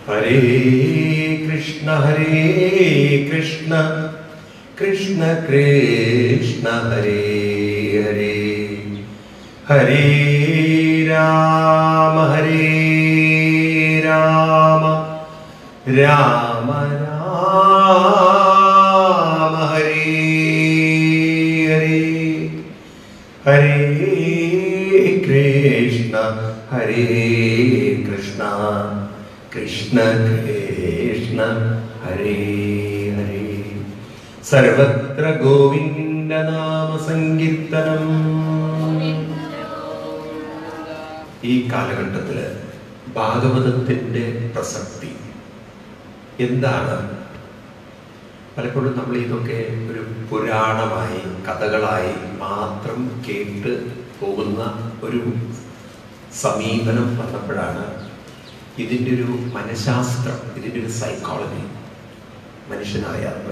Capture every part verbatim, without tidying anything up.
ഹരേ കൃഷ്ണ ഹരേ കൃഷ്ണ കൃഷ്ണ കൃഷ്ണ ഹരേ ഹരേ ഹരേ രാമ ഹരേ രാമ രാമ രാമ ഹരേ ഹരേ ഹരേ കൃഷ്ണ ഹരേ കൃഷ്ണ കൃഷ്ണ കൃഷ്ണ ഹരേ ഹരേ സർവത്ര ഗോവിന്ദ നാമ സങ്കീർത്തനം. ഈ കാലഘട്ടത്തില് ഭാഗവതത്തിന്റെ പ്രസക്തി എന്താണ്? പലപ്പോഴും നമ്മൾ ഇതൊക്കെ ഒരു പുരാണമായി കഥകളായി മാത്രം കേട്ട് പോകുന്ന ഒരു സമീപനം വന്നപ്പോഴാണ് ഇതിൻ്റെ ഒരു മനഃശാസ്ത്രം, ഇതിൻ്റെ ഒരു സൈക്കോളജി മനുഷ്യനറിയാതെ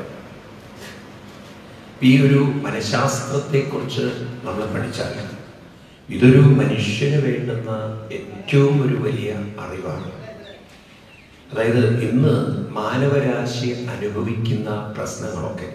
ഈ ഒരു മനഃശാസ്ത്രത്തെക്കുറിച്ച് നമ്മൾ പഠിച്ചാൽ ഇതൊരു മനുഷ്യന് വേണ്ടുന്ന ഏറ്റവും ഒരു വലിയ അറിവാണ്. അതായത് ഇന്ന് മാനവരാശി അനുഭവിക്കുന്ന പ്രശ്നങ്ങളൊക്കെ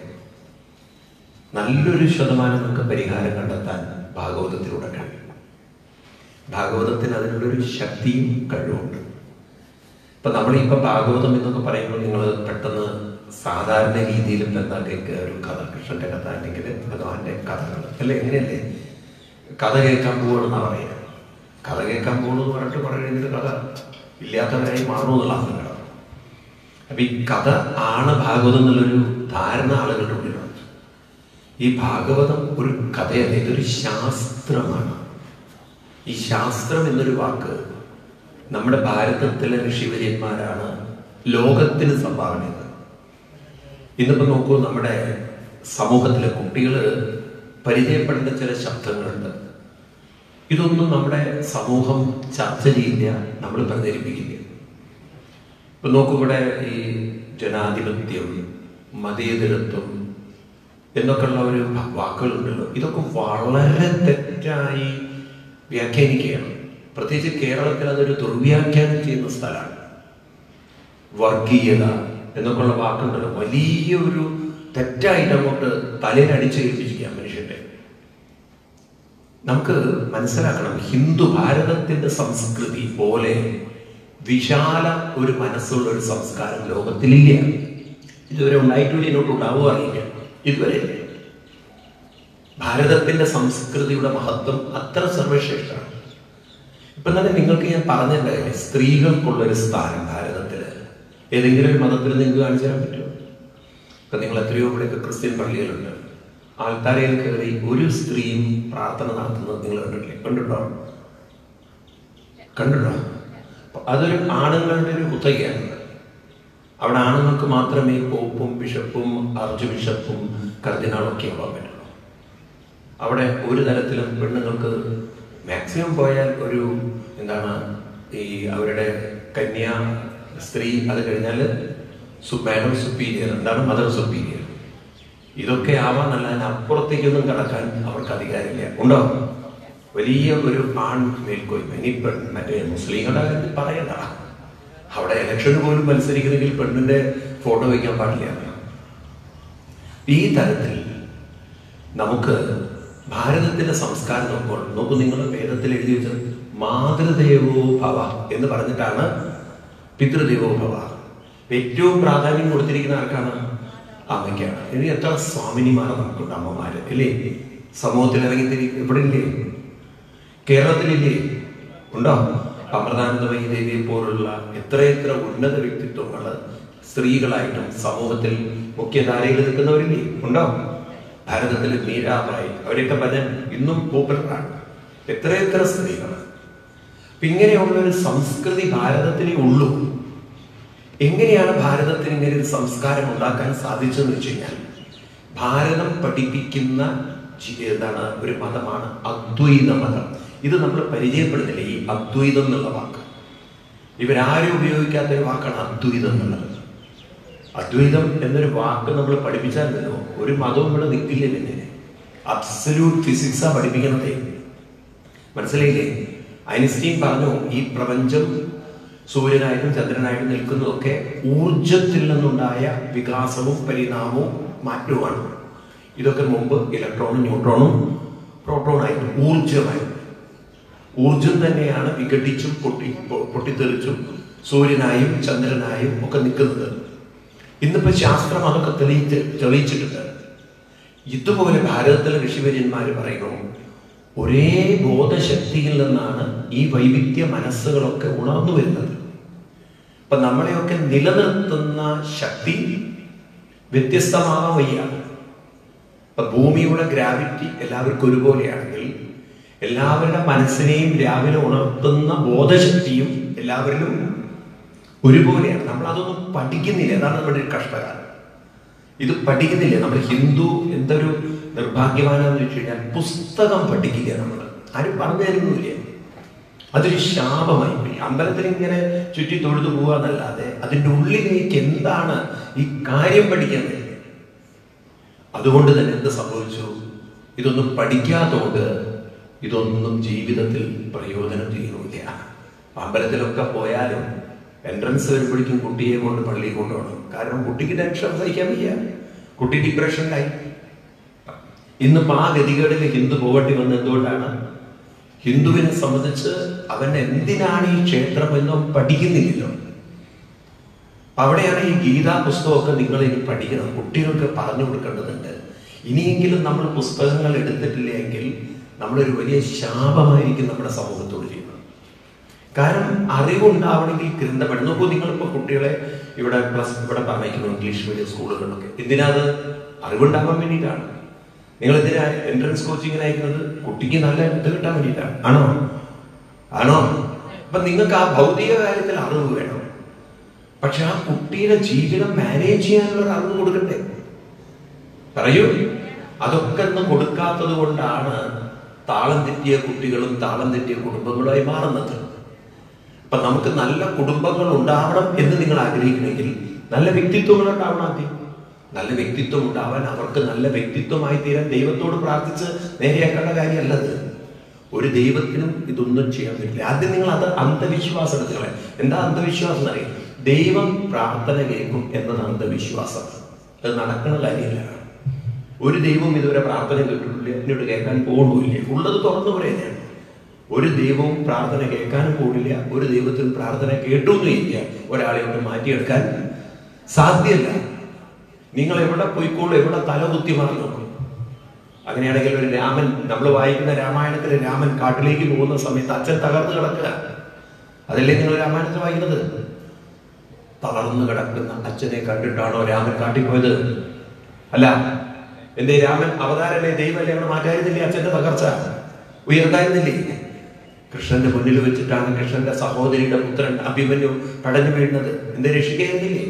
നല്ലൊരു ശതമാനം നമുക്ക് പരിഹാരം കണ്ടെത്താൻ ഭാഗവതത്തിലൂടെ കഴിയും. ഭാഗവതത്തിന് അതിനുള്ളൊരു ശക്തിയും കഴിവുണ്ട്. ഇപ്പൊ നമ്മളിപ്പോൾ ഭാഗവതം എന്നൊക്കെ പറയുമ്പോൾ നിങ്ങൾ പെട്ടെന്ന് സാധാരണ രീതിയിൽ എന്താ കേൾക്കുക, ഒരു കഥ, കൃഷ്ണന്റെ കഥ അല്ലെങ്കിൽ ഭഗവാന്റെ കഥകൾ അല്ലെ, എങ്ങനെയല്ലേ കഥ കേൾക്കാൻ പോകണമെന്നാണ് പറയുക. കഥ കേൾക്കാൻ പോകണമെന്ന് പറഞ്ഞിട്ട് പറയുന്നത് കഥ ഇല്ലാത്തവരായി മാറുമെന്നുള്ള സങ്കടം. അപ്പൊ ഈ കഥ ആണ് ഭാഗവതം എന്നുള്ളൊരു ധാരണ ആളുകളുടെ ഉള്ളിലുണ്ട്. ഈ ഭാഗവതം ഒരു കഥയല്ല, ഇതൊരു ശാസ്ത്രമാണ്. ഈ ശാസ്ത്രം എന്നൊരു വാക്ക് നമ്മുടെ ഭാരതത്തിലെ ഋഷിവര്യന്മാരാണ് ലോകത്തിന് സംഭാവന ചെയ്തത്. ഇന്നിപ്പോ നോക്കൂ, നമ്മുടെ സമൂഹത്തിലെ കുട്ടികൾ പരിചയപ്പെടേണ്ട ചില ശബ്ദങ്ങളുണ്ട്. ഇതൊന്നും നമ്മുടെ സമൂഹം ചർച്ച ചെയ്യില്ല, നമ്മൾ പ്രചരിപ്പിക്കില്ല. ഇപ്പൊ നോക്കൂ, ഇവിടെ ഈ ജനാധിപത്യം, മതേതരത്വം എന്നൊക്കെയുള്ള ഒരു വാക്കുകളുണ്ടല്ലോ, ഇതൊക്കെ വളരെ തെറ്റായി വ്യാഖ്യാനിക്കുകയാണ്. പ്രത്യേകിച്ച് കേരളത്തിൽ അതൊരു ദുർവ്യാഖ്യാനം ചെയ്യുന്ന സ്ഥലമാണ്. വർഗീയത എന്നൊക്കെയുള്ള വാക്കുണ്ടല്ലോ, വലിയ ഒരു തെറ്റായിട്ട് അങ്ങോട്ട് തലയിൽ അടിച്ചേൽപ്പിച്ചിരിക്കാം മനുഷ്യന്റെ. നമുക്ക് മനസ്സിലാക്കണം, ഹിന്ദു ഭാരതത്തിന്റെ സംസ്കൃതി പോലെ വിശാല ഒരു മനസ്സുള്ള ഒരു സംസ്കാരം ലോകത്തിലില്ല. ഇതുവരെ ഉണ്ടായിട്ടില്ല, ഇങ്ങോട്ട് ഉണ്ടാവുക അറിയില്ല. ഇതുവരെ ഭാരതത്തിന്റെ സംസ്കൃതിയുടെ മഹത്വം അത്ര സർവശ്രേഷ്ഠമാണ്. ഇപ്പൊ തന്നെ നിങ്ങൾക്ക് ഞാൻ പറഞ്ഞിട്ടുണ്ടായില്ലേ, സ്ത്രീകൾക്കുള്ളൊരു സ്ഥാനം ഭാരതത്തില് ഏതെങ്കിലും ഒരു മതത്തിൽ നിങ്ങൾക്ക് കാണിച്ചു തരാൻ പറ്റുമോ? ഇപ്പൊ നിങ്ങൾ എത്രയോ ഇവിടെയൊക്കെ ക്രിസ്ത്യൻ പള്ളികളുണ്ട്, ആൾത്താരയിൽ കയറി ഒരു സ്ത്രീയും പ്രാർത്ഥന നടത്തുന്നത് നിങ്ങൾ കണ്ടിട്ടില്ലേ? കണ്ടിട്ടോ? കണ്ടിട്ടോ? അതൊരു ആണുങ്ങളുടെ ഒരു കുത്തകയാണ്. അവിടെ ആണുങ്ങൾക്ക് മാത്രമേ പോപ്പും ബിഷപ്പും ആർച്ച് ബിഷപ്പും കർദിനാളൊക്കെ ആവാൻ പറ്റുള്ളൂ. അവിടെ ഒരു തരത്തിലും പെണ്ണുങ്ങൾക്ക് മാക്സിമം പോയാൽ ഒരു എന്താണ് ഈ അവരുടെ കന്യാ സ്ത്രീ, അത് കഴിഞ്ഞാൽ മാഡം സുപ്പീരിയർ, എന്താണ് മദർ സുപ്പീരിയർ, ഇതൊക്കെ ആവാന്നല്ല, അപ്പുറത്തേക്കൊന്നും കടക്കാൻ അവർക്ക് അധികാരമില്ല. ഉണ്ടോ? വലിയ ഒരു ആൺ മേൽക്കോയ്മ. ഇനി പെൺ മറ്റേ മുസ്ലിങ്ങളുടെ കാര്യത്തിൽ പറയണ്ട, അവിടെ ഇലക്ഷന് പോലും മത്സരിക്കുന്നെങ്കിൽ പെണ്ണിന്റെ ഫോട്ടോ വയ്ക്കാൻ പാടില്ല. ഈ തരത്തിൽ നമുക്ക് ഭാരതത്തിന്റെ സംസ്കാരം നോക്കുമ്പോൾ നോക്കൂ, നിങ്ങൾ വേദത്തിൽ എഴുതി വെച്ചത് മാതൃദേവോ ഭവ എന്ന് പറഞ്ഞിട്ടാണ് പിതൃദേവോ ഭവ. ഏറ്റവും പ്രാധാന്യം കൊടുത്തിരിക്കുന്ന ആർക്കാണ്? അമ്മയ്ക്കാണ്. ഇനി എത്ര സ്വാമിനിമാർ നമുക്കുണ്ട്, അമ്മമാര് അല്ലേ? സമൂഹത്തിൽ ഇറങ്ങിത്തിരി ഇവിടെ ഇല്ലേ? കേരളത്തിലില്ലേ? ഉണ്ടോ? അമൃതാനന്ദമയി ദേവിയെ പോലുള്ള എത്രയെത്ര ഉന്നത വ്യക്തിത്വങ്ങൾ സ്ത്രീകളായിട്ടും സമൂഹത്തിൽ മുഖ്യധാരയിൽ നിൽക്കുന്നവരില്ലേ? ഉണ്ടോ? ഭാരതത്തിൽ മീരാബായി, അവരൊക്കെ ഭജൻ ഇന്നും പോപ്പുലറാണ്. എത്രയെത്ര സ്ത്രീകൾ. ഇങ്ങനെയുള്ള ഒരു സംസ്കൃതി ഭാരതത്തിലേ ഉള്ളൂ. എങ്ങനെയാണ് ഭാരതത്തിന് ഇങ്ങനെ ഒരു സംസ്കാരം ഉണ്ടാക്കാൻ സാധിച്ചതെന്ന് വെച്ച് കഴിഞ്ഞാൽ, ഭാരതം പഠിപ്പിക്കുന്ന എന്താണ് ഒരു മതമാണ് അദ്വൈത മതം. ഇത് നമ്മൾ പരിചയപ്പെടുന്നില്ല, ഈ അദ്വൈതം എന്നുള്ള വാക്ക്. ഇവരാരും ഉപയോഗിക്കാത്തൊരു വാക്കാണ് അദ്വൈതം എന്നുള്ളത്. അദ്വൈതം എന്നൊരു വാക്ക് നമ്മൾ പഠിപ്പിച്ചാലല്ലോ ഒരു മതവും ഇവിടെ നിൽക്കില്ല. പിന്നെ അബ്സല്യൂട്ട് ഫിസിക്സാ പഠിപ്പിക്കണതേ. മനസ്സിലായില്ലേ? ഐൻസ്റ്റീൻ പറഞ്ഞു ഈ പ്രപഞ്ചം സൂര്യനായിട്ടും ചന്ദ്രനായിട്ടും നിൽക്കുന്നതൊക്കെ ഊർജത്തിൽ നിന്നുണ്ടായ വികാസവും പരിണാമവും മാറ്റവുമാണ്. ഇതൊക്കെ മുമ്പ് ഇലക്ട്രോണും ന്യൂട്രോണും പ്രോട്ടോണായിട്ടും ഊർജമായിട്ടും ഊർജം തന്നെയാണ് വിഘടിച്ചും പൊട്ടി പൊട്ടിത്തെറിച്ചും സൂര്യനായും ചന്ദ്രനായും ഒക്കെ നിൽക്കുന്നത്. ഇന്നിപ്പോ ശാസ്ത്രം അതൊക്കെ തെളിയിച്ച് തെളിയിച്ചിട്ടുണ്ട്. ഇതുപോലെ ഭാരതത്തിലെ ഋഷിവര്യന്മാർ പറയുന്നു, ഒരേ ബോധശക്തിയിൽ നിന്നാണ് ഈ വൈവിധ്യ മനസ്സുകളൊക്കെ ഉണർന്നു വരുന്നത്. അപ്പൊ നമ്മളെയൊക്കെ നിലനിർത്തുന്ന ശക്തി വ്യത്യസ്തമാവാൻ വയ്യാണ്. ഇപ്പൊ ഭൂമിയുടെ ഗ്രാവിറ്റി എല്ലാവർക്കും ഒരുപോലെയാണെങ്കിൽ എല്ലാവരുടെ മനസ്സിനെയും രാവിലെ ഉണർത്തുന്ന ബോധശക്തിയും എല്ലാവരിലും ഒരുപോലെയാണ്. നമ്മൾ അതൊന്നും പഠിക്കുന്നില്ല. അതാണ് നമ്മുടെ ഒരു കഷ്ടകാലം. ഇത് പഠിക്കുന്നില്ല. നമ്മൾ ഹിന്ദു എന്തൊരു നിർഭാഗ്യവാനെന്ന് വെച്ച് കഴിഞ്ഞാൽ പുസ്തകം പഠിക്കില്ല. നമ്മൾ ആരും പറഞ്ഞു തരുന്നില്ല. അതൊരു ശാപമായി പോയി. അമ്പലത്തിൽ ഇങ്ങനെ ചുറ്റി തൊഴുതു പോവുക എന്നല്ലാതെ അതിൻ്റെ ഉള്ളിലേക്ക് എന്താണ് ഈ കാര്യം പഠിക്കാൻ കഴിയില്ല. അതുകൊണ്ട് തന്നെ എന്ത് സംഭവിച്ചു? ഇതൊന്നും പഠിക്കാത്തതുകൊണ്ട് ഇതൊന്നും ജീവിതത്തിൽ പ്രയോജനം ചെയ്യുന്നില്ല. അമ്പലത്തിലൊക്കെ പോയാലും എൻട്രൻസ് വരുമ്പോഴേക്കും കുട്ടിയെ കൊണ്ട് പള്ളിയിൽ കൊണ്ടുപോകണം. കാരണം കുട്ടിക്ക് ടെൻഷൻ സഹിക്കാൻ വയ്യ, കുട്ടി ഡിപ്രഷനിലായി. ഇന്നിപ്പോൾ ആ ഗതികേടിൽ ഹിന്ദു പോകേണ്ടി വന്നത് എന്തുകൊണ്ടാണ്? ഹിന്ദുവിനെ സംബന്ധിച്ച് അവൻ എന്തിനാണ് ഈ ക്ഷേത്രം എന്നും പഠിക്കുന്നില്ലല്ലോ. അവിടെയാണ് ഈ ഗീതാ പുസ്തകമൊക്കെ നിങ്ങൾ ഇനി പഠിക്കണം, കുട്ടികൾക്ക് പറഞ്ഞു കൊടുക്കേണ്ടതുണ്ട്. ഇനിയെങ്കിലും നമ്മൾ പുസ്തകങ്ങൾ എടുത്തിട്ടില്ലെങ്കിൽ നമ്മളൊരു വലിയ ശാപമായിരിക്കും നമ്മുടെ സമൂഹത്തോട് ചെയ്യുന്നത്. കാരണം അറിവുണ്ടാവണമെങ്കിൽ ഗ്രന്ഥപഠനം. നോക്കൂ, നിങ്ങളിപ്പോൾ കുട്ടികളെ ഇവിടെ പ്ലസ് ഇവിടെ പറഞ്ഞിരിക്കുന്നു ഇംഗ്ലീഷ് മീഡിയം സ്കൂളുകളിലൊക്കെ. എന്തിനാത്? അറിവുണ്ടാവാൻ വേണ്ടിയിട്ടാണ്. നിങ്ങൾ എന്തിനാ എൻട്രൻസ് കോച്ചിങ്ങിന് അയക്കുന്നത്? കുട്ടിക്ക് നല്ല ഇത് കിട്ടാൻ വേണ്ടിയിട്ടാണ്. ആണോ? ആണോ? അപ്പൊ നിങ്ങൾക്ക് ആ ഭൗതിക കാര്യത്തിൽ അറിവ് വേണം. പക്ഷെ ആ കുട്ടിയുടെ ജീവിതം മാനേജ് ചെയ്യാനുള്ള ഒരു അറിവ് കൊടുക്കണ്ടേ? പറയൂ. അതൊക്കെ ഒന്നും കൊടുക്കാത്തത് കൊണ്ടാണ് താളം തെറ്റിയ കുട്ടികളും താളം തെറ്റിയ കുടുംബങ്ങളുമായി മാറുന്നത്. അപ്പൊ നമുക്ക് നല്ല കുടുംബങ്ങൾ ഉണ്ടാവണം എന്ന് നിങ്ങൾ ആഗ്രഹിക്കണമെങ്കിൽ നല്ല വ്യക്തിത്വങ്ങൾ ഉണ്ടാവണം. ആദ്യം നല്ല വ്യക്തിത്വം ഉണ്ടാവാൻ അവർക്ക് നല്ല വ്യക്തിത്വമായി തീരാൻ ദൈവത്തോട് പ്രാർത്ഥിച്ച് നേരെയാക്കേണ്ട കാര്യമല്ലത്. ഒരു ദൈവത്തിനും ഇതൊന്നും ചെയ്യാൻ പറ്റില്ല. ആദ്യം നിങ്ങൾ അത് അന്ധവിശ്വാസം എടുത്തുകളെ. എന്താ അന്ധവിശ്വാസം എന്നറിയാം? ദൈവം പ്രാർത്ഥന കേൾക്കും എന്നത് അന്ധവിശ്വാസം. അത് നടക്കുന്ന കാര്യമല്ല. ഒരു ദൈവം ഇതുവരെ പ്രാർത്ഥന കേട്ടിട്ടില്ല, എന്നോട് കേൾക്കാൻ പോകുന്നില്ല. ഉള്ളത് തുറന്നു പറയുകയാണ്. ഒരു ദൈവവും പ്രാർത്ഥന കേൾക്കാനും കൂടില്ല, ഒരു ദൈവത്തിൽ പ്രാർത്ഥന കേട്ടൊന്നും ഇല്ല. ഒരാളെ കൊണ്ട് മാറ്റിയെടുക്കാൻ സാധ്യമല്ല. നിങ്ങൾ എവിടെ പോയിക്കോളൂ, എവിടെ തലകുത്തി മാറി നോക്കും. അങ്ങനെയാണെങ്കിൽ ഒരു രാമൻ, നമ്മൾ വായിക്കുന്ന രാമായണത്തിലെ രാമൻ കാട്ടിലേക്ക് പോകുന്ന സമയത്ത് അച്ഛൻ തകർന്നു കിടക്കുക. അതല്ലേ നിങ്ങൾ രാമായണത്തിൽ വായിക്കുന്നത്? തളർന്നു കിടക്കുന്ന അച്ഛനെ കണ്ടിട്ടാണോ രാമൻ കാട്ടിപ്പോയത്? അല്ല. എന്തേ? രാമൻ അവതാരല്ലേ, ദൈവമല്ലേ? അവിടെ മാറ്റായിരുന്നില്ലേ? അച്ഛന്റെ തകർച്ച ഉയർത്തായിരുന്നില്ലേ? കൃഷ്ണന്റെ മുന്നിൽ വെച്ചിട്ടാണ് കൃഷ്ണന്റെ സഹോദരിയുടെ പുത്രൻ അഭിമന്യു പടഞ്ഞു വീഴുന്നത്. എന്തേ? രക്ഷിക്കായിരുന്നില്ലേ?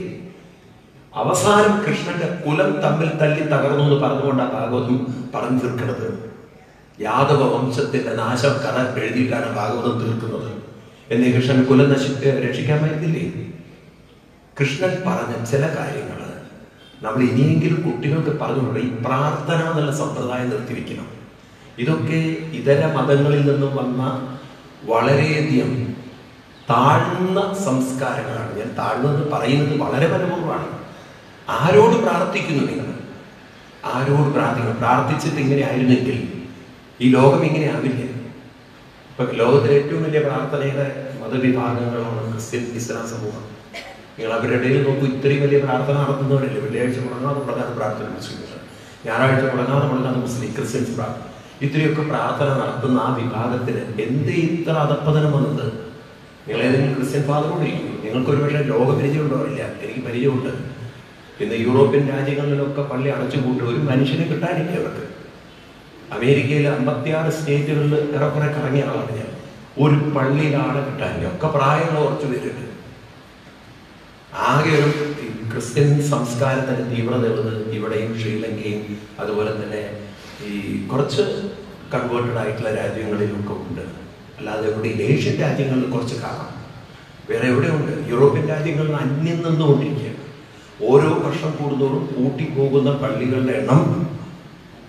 അവസാനം കൃഷ്ണന്റെ കുലം തമ്മിൽ തല്ലി തകർന്നു എന്ന് പറഞ്ഞുകൊണ്ട് ആ ഭാഗവതം പറഞ്ഞു തീർക്കുന്നത്. യാദവ വംശത്തിന്റെ നാശം കഥ എഴുതിയിട്ടാണ് ഭാഗവതം തീർക്കുന്നത്. എന്നേ കൃഷ്ണൻ കുലം നശി രക്ഷിക്കാൻ പറ്റില്ലേ? കൃഷ്ണൻ പറഞ്ഞ ചില കാര്യങ്ങൾ നമ്മൾ ഇനിയെങ്കിലും കുട്ടികൾക്ക് പറഞ്ഞുകൊണ്ട് ഈ പ്രാർത്ഥന എന്നുള്ള സമ്പ്രദായം നിർത്തിവെക്കണം. ഇതൊക്കെ ഇതര മതങ്ങളിൽ നിന്നും വന്ന വളരെയധികം താഴ്ന്ന സംസ്കാരങ്ങളാണ്. ഞാൻ താഴ്ന്നത് പറയുന്നത് വളരെ മനപൂർവ്വമാണ്. ആരോട് പ്രാർത്ഥിക്കുന്നു നിങ്ങൾ? ആരോട് പ്രാർത്ഥിക്കണം? പ്രാർത്ഥിച്ചിട്ട് ഇങ്ങനെ ആയിരുന്നെങ്കിൽ ഈ ലോകം ഇങ്ങനെ ആവില്ല. ഇപ്പൊ ലോകത്തിലെ ഏറ്റവും വലിയ പ്രാർത്ഥനയുടെ മതവിഭാഗങ്ങളാണ് ക്രിസ്ത്യൻ, ഇസ്ലാം സമൂഹം. നിങ്ങൾ അവരുടെ ഇടയിൽ നോക്കൂ, ഇത്രയും വലിയ പ്രാർത്ഥന നടത്തുന്നവരല്ലേ. വെള്ളിയാഴ്ച മുടങ്ങാതെ മുടങ്ങാതെ പ്രാർത്ഥന മുസ്ലിംസ്, ഞായറാഴ്ച മുടങ്ങാതെ മുടങ്ങാതെ മുസ്ലിം, ക്രിസ്ത്യൻസ് പ്രാർത്ഥന. ഇത്രയൊക്കെ പ്രാർത്ഥന നടത്തുന്ന ആ വിഭാഗത്തിന് എന്തേ ഇത്ര അധപ്പതനം വന്നത്? നിങ്ങൾ ഏതെങ്കിലും ക്രിസ്ത്യൻ ഫാദറോട് ഇരിക്കും. നിങ്ങൾക്ക് ഒരു പക്ഷേ ലോകപരിചയം ഉണ്ടാവില്ല, എനിക്ക് പരിചയമുണ്ട്. ഇന്ന് യൂറോപ്യൻ രാജ്യങ്ങളിലൊക്കെ പള്ളി അടച്ചുപൂട്ടി ഒരു മനുഷ്യനെ കിട്ടാനില്ല അവർക്ക്. അമേരിക്കയിലെ അമ്പത്തിയാറ് സ്റ്റേറ്റുകളിൽ ഏറെക്കുറെ കറങ്ങിയ ആളാണ് ഞാൻ. ഒരു പള്ളിയിൽ ആളെ കിട്ടാനില്ല. ഒക്കെ പ്രായമുള്ള കുറച്ച് പേരുണ്ട്. ആകെ ഒരു ക്രിസ്ത്യൻ സംസ്കാരത്തിന്റെ തീവ്രത ഉള്ളത് ഇവിടെയും ശ്രീലങ്കയും അതുപോലെ തന്നെ ഈ കുറച്ച് കൺവേർട്ടഡ് ആയിട്ടുള്ള രാജ്യങ്ങളിലൊക്കെ ഉണ്ട്. അല്ലാതെ എവിടെ ഏഷ്യൻ രാജ്യങ്ങളിൽ കുറച്ച് കാണാം, വേറെ എവിടെയുണ്ട്? യൂറോപ്യൻ രാജ്യങ്ങളിൽ അന്യം നിന്നുകൊണ്ടിരിക്കുകയാണ്. ഓരോ വർഷം കൂടുന്നതോറും കൂട്ടിപ്പോകുന്ന പള്ളികളുടെ എണ്ണം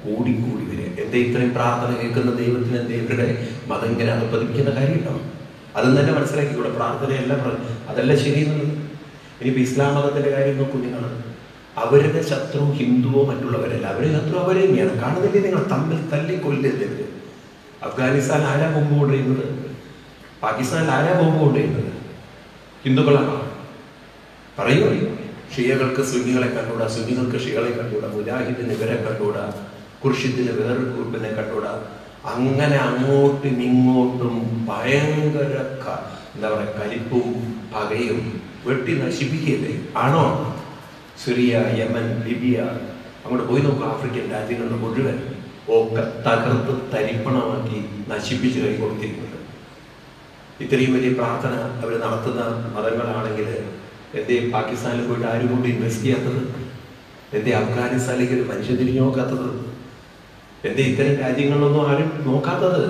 കൂടിക്കൂടി വരിക. എന്തേ ഇത്രയും പ്രാർത്ഥന കേൾക്കുന്ന ദൈവത്തിന് എന്തേ ഇവരുടെ മതം ഇങ്ങനെ അധപ്പതിപ്പിക്കുന്ന കാര്യമുണ്ടോ? അതും തന്നെ മനസ്സിലാക്കിക്കൂടെ. പ്രാർത്ഥനയല്ല അതല്ല ശരിയെന്നുള്ളത്. ഇനിയിപ്പോൾ ഇസ്ലാം മതത്തിൻ്റെ കാര്യം നോക്കൂ നിങ്ങൾ. അവരുടെ ശത്രു ഹിന്ദുവോ മറ്റുള്ളവരല്ല, അവരുടെ ശത്രു അവർ തന്നെയാണ്. കാണുന്നില്ലേ നിങ്ങൾ? തമ്മിൽ തല്ലിക്കൊല്ലരുത്. അഫ്ഗാനിസ്ഥാൻ ആരാ ബോംബ് കൊണ്ടുവരുന്നത്? പാകിസ്ഥാനിൽ ആരാ ബോംബ് കൊണ്ടുവരുന്നത്? ഹിന്ദുക്കളാണോ? പറയൂ. ഷിയകൾക്ക് സുന്നികളെ കണ്ടുകൂടാ, സുന്നികൾക്ക് ഷിയകളെ കണ്ടുകൂടാ, മുജാഹിദിന് ഇവരെ കണ്ടുകൂടാ, ഖുർഷിദിന് വേറൊരു ഗ്രൂപ്പിനെ കണ്ടുകൂടാ. അങ്ങനെ അങ്ങോട്ടും ഇങ്ങോട്ടും ഭയങ്കര എന്താ പറയുക കലിപ്പും പകയും വെട്ടി നശിപ്പിക്കുകയല്ലേ ആണോ? സിറിയ, യമൻ, ലിബിയ, അങ്ങോട്ട് പോയി നോക്കുക. ആഫ്രിക്കൻ രാജ്യങ്ങളുടെ മുഴുവൻ ഒക്കെ തകർത്ത് തരിപ്പണമാക്കി നശിപ്പിച്ച് കൈ കൊടുത്തിരിക്കുന്നത്. ഇത്രയും വലിയ പ്രാർത്ഥന അവർ നടത്തുന്ന മതങ്ങളാണെങ്കിൽ എന്തേ പാകിസ്ഥാനിൽ പോയിട്ട് ആരും കൊണ്ട് ഇൻവെസ്റ്റ് ചെയ്യാത്തത്? എന്തേ അഫ്ഗാനിസ്ഥാനിലേക്ക് ഒരു മനുഷ്യൻ തിരിഞ്ഞു നോക്കാത്തത്? എന്തേ ഇത്തരം രാജ്യങ്ങളിലൊന്നും ആരും നോക്കാത്തത്?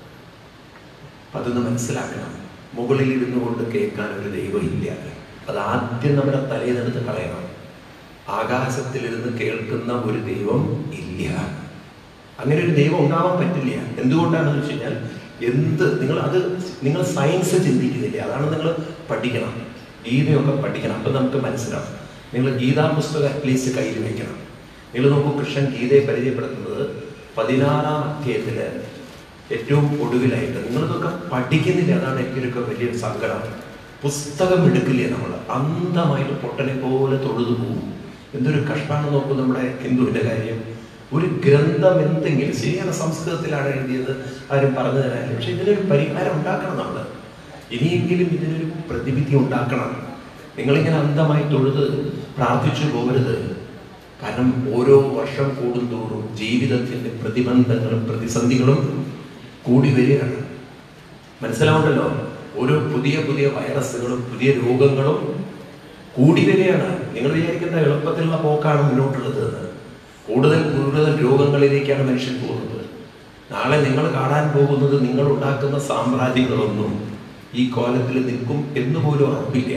അതൊന്ന് മനസ്സിലാക്കണം. മുകളിൽ ഇരുന്നു കൊണ്ട് കേൾക്കാൻ ഒരു ദൈവം ഇല്ല. അത് ആദ്യം നമ്മുടെ തലയിലെടുത്ത് കളയണം. ആകാശത്തിലിരുന്ന് കേൾക്കുന്ന ഒരു ദൈവം ഇല്ല. അങ്ങനെ ഒരു ദൈവം ഉണ്ടാവാൻ പറ്റില്ല. എന്തുകൊണ്ടാണെന്ന് വെച്ച് കഴിഞ്ഞാൽ എന്ത് നിങ്ങൾ അത് നിങ്ങൾ സയൻസ് ചിന്തിക്കുന്നില്ല. അതാണ് നിങ്ങൾ പഠിക്കണം. ഗീതയൊക്കെ പഠിക്കണം. അപ്പം നമുക്ക് മനസ്സിലാവും. നിങ്ങൾ ഗീതാ പുസ്തകം അറ്റ്ലീസ്റ്റ് കയ്യിൽ വയ്ക്കണം. നിങ്ങൾ നോക്കൂ, കൃഷ്ണൻ ഗീതയെ പരിചയപ്പെടുത്തുന്നത് പതിനാറാം അധ്യായത്തിൽ ഏറ്റവും ഒടുവിലായിട്ട്. നിങ്ങളിതൊക്കെ പഠിക്കുന്നില്ല. അതാണ് എനിക്കൊക്കെ വലിയൊരു സങ്കടം. പുസ്തകം എടുക്കില്ലേ നമ്മൾ? അന്ധമായിട്ട് പൊട്ടനെ പോലെ തൊഴുതു പോകും. എന്തൊരു കഷ്ടമാണ് നോക്കൂ നമ്മുടെ ഹിന്ദുവിൻ്റെ കാര്യം. ഒരു ഗ്രന്ഥം എന്തെങ്കിലും ശരിയാണ്, സംസ്കൃതത്തിലാണ് എഴുതിയത്, ആരും പറഞ്ഞു തരാനില്ല. പക്ഷെ ഇതിനൊരു പരിഹാരം ഉണ്ടാക്കണം നമ്മൾ. ഇനിയെങ്കിലും ഇതിനൊരു പ്രതിവിധി ഉണ്ടാക്കണം. നിങ്ങളിങ്ങനെ അന്ധമായി തൊഴുത് പ്രാർത്ഥിച്ചു പോകരുത്. കാരണം ഓരോ വർഷം കൂടുന്തോറും ജീവിതത്തിൻ്റെ പ്രതിബന്ധങ്ങളും പ്രതിസന്ധികളും കൂടി വരികയാണ്. മനസ്സിലാവുണ്ടല്ലോ? ഓരോ പുതിയ പുതിയ വൈറസുകളും പുതിയ രോഗങ്ങളും കൂടി വരികയാണ്. നിങ്ങൾ വിചാരിക്കുന്ന എളുപ്പത്തിലുള്ള പോക്കാണ് മുന്നോട്ടുള്ളത്. കൂടുതൽ കൂടുതൽ രോഗങ്ങളിലേക്കാണ് മനുഷ്യൻ പോകുന്നത്. നാളെ നിങ്ങൾ കാണാൻ പോകുന്നത് നിങ്ങൾ ഉണ്ടാക്കുന്ന സാമ്രാജ്യങ്ങളൊന്നും ഈ കോലത്തിൽ നിൽക്കും എന്ന് പോലും ഉറപ്പില്ല.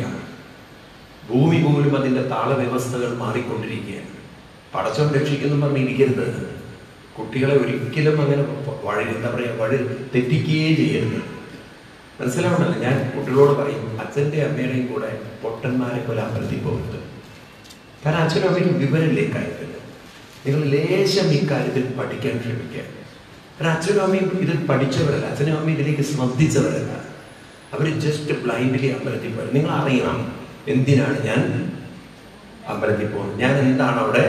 ഭൂമി പോലും അതിൻ്റെ താളവ്യവസ്ഥകൾ മാറിക്കൊണ്ടിരിക്കുകയാണ്. പടച്ചവൻ രക്ഷിക്കുന്നു പറഞ്ഞിരിക്കരുത്. കുട്ടികളെ ഒരിക്കലും അങ്ങനെ വഴി എന്താ പറയുക വഴി തെറ്റിക്കുകയേ ചെയ്യരുത്. മനസ്സിലാവണല്ലോ? ഞാൻ കുട്ടികളോട് പറയും, അച്ഛൻ്റെ അമ്മയുടെയും കൂടെ പൊട്ടന്മാരെ പോലെ അമ്പലത്തിൽ പോകരുത്. കാരണം അച്ഛനും അമ്മയ്ക്കും വിവരമില്ല ഇക്കാര്യത്തിൽ. നിങ്ങൾ ലേശം ഇക്കാര്യത്തിൽ പഠിക്കാൻ ശ്രമിക്കുക. കാരണം അച്ഛനും അമ്മയും ഇതിൽ പഠിച്ചവരല്ല, അച്ഛനും അമ്മയും ഇതിലേക്ക് ശ്രദ്ധിച്ചവരല്ല. അവർ ജസ്റ്റ് ബ്ലൈൻഡ്ലി അമ്പലത്തിൽ പോയി. നിങ്ങൾ അറിയണം എന്തിനാണ് ഞാൻ അമ്പലത്തിൽ പോകുന്നത്, ഞാൻ എന്താണ് അവിടെ,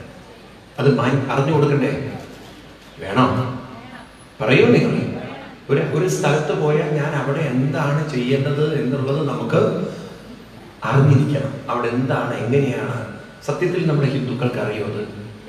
അത് അറിഞ്ഞു കൊടുക്കണ്ടേ? വേണോ? പറയൂ. നിങ്ങൾ ഒരു ഒരു സ്ഥലത്ത് പോയാൽ ഞാൻ അവിടെ എന്താണ് ചെയ്യേണ്ടത് എന്നുള്ളത് നമുക്ക് അറിഞ്ഞിരിക്കണം. അവിടെ എന്താണ്, എങ്ങനെയാണ്. സത്യത്തിൽ നമ്മുടെ ഹിന്ദുക്കൾക്ക് അറിയോ? അത്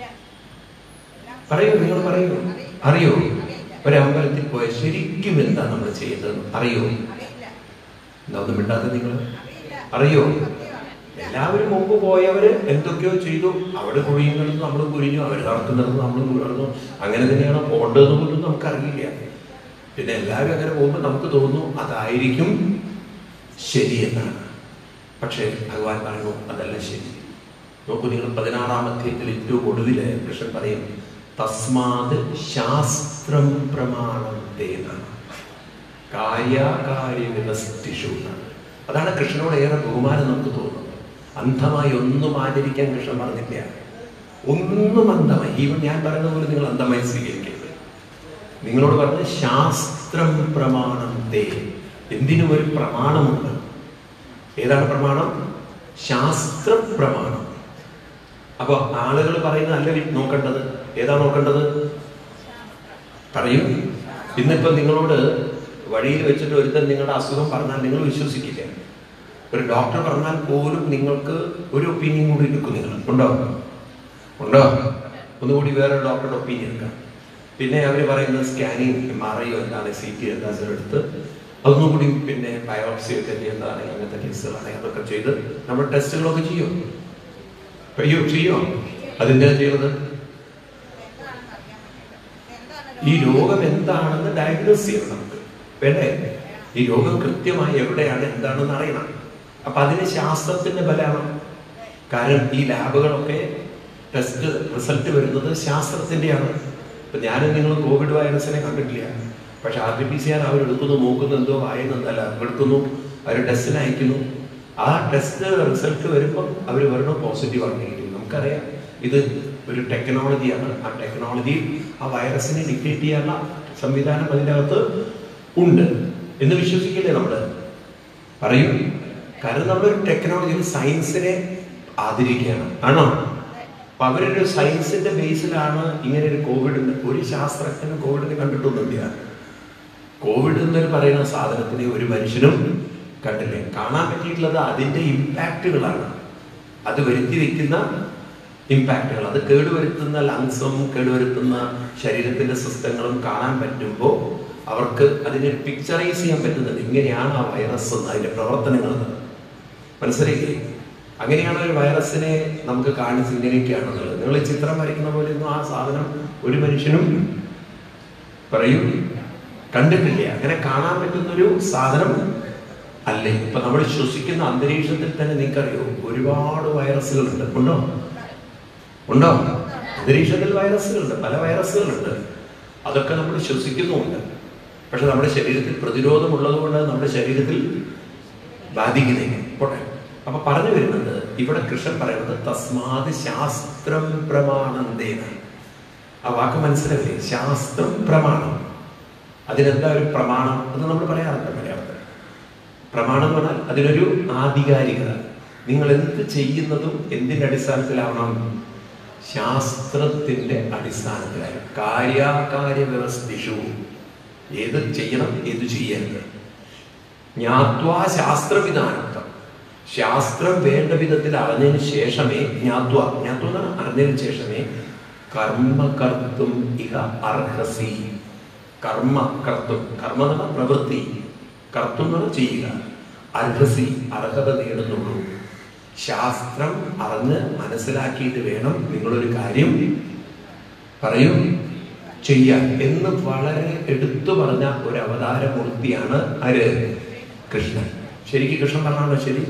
പറയൂ. നിങ്ങൾ പറയൂ. അറിയോ? ഒരമ്പലത്തിൽ പോയ ശരിക്കും എന്താ നമ്മൾ ചെയ്യേണ്ടത് അറിയോ? എന്താ ഒന്നും മിണ്ടാതെ നിങ്ങൾ? അറിയോ? എല്ലാവരും മുമ്പ് പോയവര് എന്തൊക്കെയോ ചെയ്തു. അവിടെ കുഴിയുന്നത് നമ്മൾ കുഴിഞ്ഞു, അവർ നടക്കുന്നത് നമ്മൾ നടന്നു. അങ്ങനെ തന്നെയാണ് പോകേണ്ടതെന്ന് പോലും നമുക്കറിയില്ല. പിന്നെ എല്ലാവരും അങ്ങനെ പോകുമ്പോൾ നമുക്ക് തോന്നുന്നു അതായിരിക്കും ശരിയെന്നാണ്. പക്ഷേ ഭഗവാൻ പറഞ്ഞു അതല്ല ശരി. നോക്കൂ, നിങ്ങൾ പതിനാറാം അധ്യായത്തിൽ ഏറ്റവും ഒടുവില് കൃഷ്ണൻ പറയും, തസ്മാത് ശാസ്ത്രം പ്രമാണം തേനാണ് കാര്യകാര്യ വ്യവസ്ഥിഷു എന്നാണ്. അതാണ് കൃഷ്ണനോട് ഏറെ ബഹുമാനം നമുക്ക് തോന്നുന്നത്. അന്ധമായി ഒന്നും ആചരിക്കാൻ കൃഷ്ണൻ പറഞ്ഞില്ല. ഒന്നും അന്ധമായി, ഈവൻ ഞാൻ പറയുന്ന പോലെ നിങ്ങൾ അന്ധമായി സ്വീകരിക്കരുത്. നിങ്ങളോട് പറഞ്ഞ ശാസ്ത്രം പ്രമാണം തേ. എന്തിനും ഒരു പ്രമാണമുണ്ട്. ഏതാണ് പ്രമാണം? ശാസ്ത്ര പ്രമാണം. അപ്പൊ ആളുകൾ പറയുന്നത് അല്ല നോക്കേണ്ടത്. ഏതാ നോക്കേണ്ടത്? പറയൂ. ഇന്നിപ്പോ നിങ്ങളോട് വഴിയിൽ വെച്ചിട്ട് ഒരുത്തൻ നിങ്ങളുടെ അസുഖം പറഞ്ഞാൽ നിങ്ങൾ വിശ്വസിക്കില്ല. ഒരു ഡോക്ടർ പറഞ്ഞാൽ പോലും നിങ്ങൾക്ക് ഒരു ഒപ്പീനിയൻ കൂടി എടുക്കും. നിങ്ങൾ ഉണ്ടോ? ഉണ്ടോ? ഒന്നുകൂടി വേറെ ഡോക്ടറുടെ ഒപ്പീനിയൻ എടുക്കാം. പിന്നെ അവർ പറയുന്നത് സ്കാനിങ്, എം ആർ ഐ എന്താണ്, സി ടി എന്താ എടുത്ത് അതൊന്നും കൂടി പിന്നെ ബയോപ്സി ഒക്കെ എന്താണ്, അങ്ങനത്തെ കേസുകളാണെങ്കിൽ അതൊക്കെ ചെയ്ത് നമ്മൾ ടെസ്റ്റുകളൊക്കെ ചെയ്യും. അയ്യോ ചെയ്യോ? അതെന്താ ചെയ്യുന്നത്? ഈ രോഗം എന്താണെന്ന് ഡയഗ്നോസ് ചെയ്യണം നമുക്ക്. വേണ്ടേ? ഈ രോഗം കൃത്യമായി എവിടെയാണ് എന്താണെന്ന് അറിയണം. അപ്പൊ അതിന് ശാസ്ത്രത്തിന്റെ ബലമാണ്. കാരണം ഈ ലാബുകളൊക്കെ ടെസ്റ്റ് റിസൾട്ട് വരുന്നത് ശാസ്ത്രത്തിന്റെയാണ്. ഇപ്പൊ ഞാനും നിങ്ങൾ കോവിഡ് വൈറസിനെ കണ്ടിട്ടില്ല. പക്ഷെ R T P C R അവരെടുക്കുന്നു, നോക്കുന്നു, എന്തോ വായനല്ല എടുക്കുന്നു, അവർ ടെസ്റ്റിന് അയക്കുന്നു. ആ ടെസ്റ്റ് റിസൾട്ട് വരുമ്പോൾ അവർ വരണം പോസിറ്റീവ് ആണെന്നിരിക്കും. നമുക്കറിയാം ഇത് ഒരു ടെക്നോളജിയാണ്. ആ ടെക്നോളജി ആ വൈറസിനെ ഡിറ്റക്ട് ചെയ്യാനുള്ള സംവിധാനം അതിൻ്റെ അകത്ത് ഉണ്ട് എന്ന് വിശ്വസിക്കില്ലേ നമ്മൾ? പറയും. കാരണം നമ്മളൊരു ടെക്നോളജി, ഒരു സയൻസിനെ ആദരിക്കുകയാണ്. ആണോ? അപ്പൊ അവരൊരു സയൻസിന്റെ ബേസിലാണ് ഇങ്ങനെ ഒരു കോവിഡ്. ഒരു ശാസ്ത്രജ്ഞനും കോവിഡിനെ കണ്ടിട്ടൊന്നുമില്ല. കോവിഡ് എന്നൊരു പറയുന്ന സാധനത്തിനെ ഒരു മനുഷ്യനും കണ്ടില്ലേ. കാണാൻ പറ്റിയിട്ടുള്ളത് അതിന്റെ ഇമ്പാക്റ്റുകളാണ്, അത് വരുത്തി വെക്കുന്ന ഇമ്പാക്റ്റുകൾ. അത് കേടുവരുത്തുന്ന ലങ്സും കേടുവരുത്തുന്ന ശരീരത്തിന്റെ സിസ്റ്റങ്ങളും കാണാൻ പറ്റുമ്പോൾ അവർക്ക് അതിനെ പിക്ചറൈസ് ചെയ്യാൻ പറ്റുന്നത് ഇങ്ങനെയാണ് ആ വൈറസ് അതിന്റെ പ്രവർത്തനങ്ങൾ. മനസ്സിലായില്ലേ? അങ്ങനെയാണ് ഒരു വൈറസിനെ നമുക്ക് കാണിച്ച് ഇങ്ങനെയൊക്കെയാണെന്നുള്ളത്. നിങ്ങൾ ഈ ചിത്രം വരയ്ക്കുന്ന പോലെയൊന്നും ആ സാധനം ഒരു മനുഷ്യനും പറയും കണ്ടിട്ടില്ല. അങ്ങനെ കാണാൻ പറ്റുന്നൊരു സാധനം അല്ലേ. ഇപ്പൊ നമ്മൾ ശ്വസിക്കുന്ന അന്തരീക്ഷത്തിൽ തന്നെ നിങ്ങൾക്കറിയോ ഒരുപാട് വൈറസുകളുണ്ട്. ഉണ്ടോ? ഉണ്ടോ? അന്തരീക്ഷത്തിൽ വൈറസുകളുണ്ട്, പല വൈറസുകളുണ്ട്. അതൊക്കെ നമ്മൾ ശ്വസിക്കുന്നുമുണ്ട്. പക്ഷെ നമ്മുടെ ശരീരത്തിൽ പ്രതിരോധമുള്ളത് കൊണ്ട് നമ്മുടെ ശരീരത്തിൽ ബാധിക്കുന്നില്ല. പോട്ടെ. അപ്പൊ പറഞ്ഞു വരുന്നത് ഇവിടെ കൃഷ്ണൻ പറയുന്നത് തസ്മാത് ശാസ്ത്രം പ്രമാണന്തേന. ആ വാക്ക് മനസ്സിലായില്ലേ? ശാസ്ത്രം പ്രമാണം. അതിനെന്താ ഒരു പ്രമാണം എന്ന് നമ്മൾ പറയാറുണ്ട് മലയാളത്തിൽ. പ്രമാണം എന്ന് പറഞ്ഞാൽ അതിനൊരു ആധികാരികത. നിങ്ങൾ എന്ത് ചെയ്യുന്നതും എന്തിന്റെ അടിസ്ഥാനത്തിലാവണം? ശാസ്ത്രത്തിന്റെ അടിസ്ഥാനത്തിലായി. കാര്യാകാര്യ വ്യവസ്ഥിഷു. ഏത് ചെയ്യണം, ഏത് ചെയ്യരുത്. ജ്ഞാത്വാ ശാസ്ത്രവിധാനത്വം. ശാസ്ത്രം വേണ്ട വിധത്തിൽ അറിഞ്ഞതിന് ശേഷമേ ജ്ഞാത്വ ജ്ഞാത്വ അറിഞ്ഞതിന് ശേഷമേ കർമ്മ കർത്തും ഇഹ അർഹസി. കർമ്മ കർത്തും, കർമ്മ എന്ന പ്രവൃത്തി, കർത്തും എന്ന് ചെയ്യുക, അർഹസി അർഹത നേടുന്നുള്ളൂ. ശാസ്ത്രം അറിഞ്ഞ് മനസ്സിലാക്കിയിട്ട് വേണം നിങ്ങളൊരു കാര്യം പറയും ചെയ്യാൻ എന്ന് വളരെ എടുത്തു പറഞ്ഞ ഒരു അവതാരമൂർത്തിയാണ് ആര്? കൃഷ്ണൻ. ശരിക്കും കൃഷ്ണൻ പറഞ്ഞാണോ ശരി?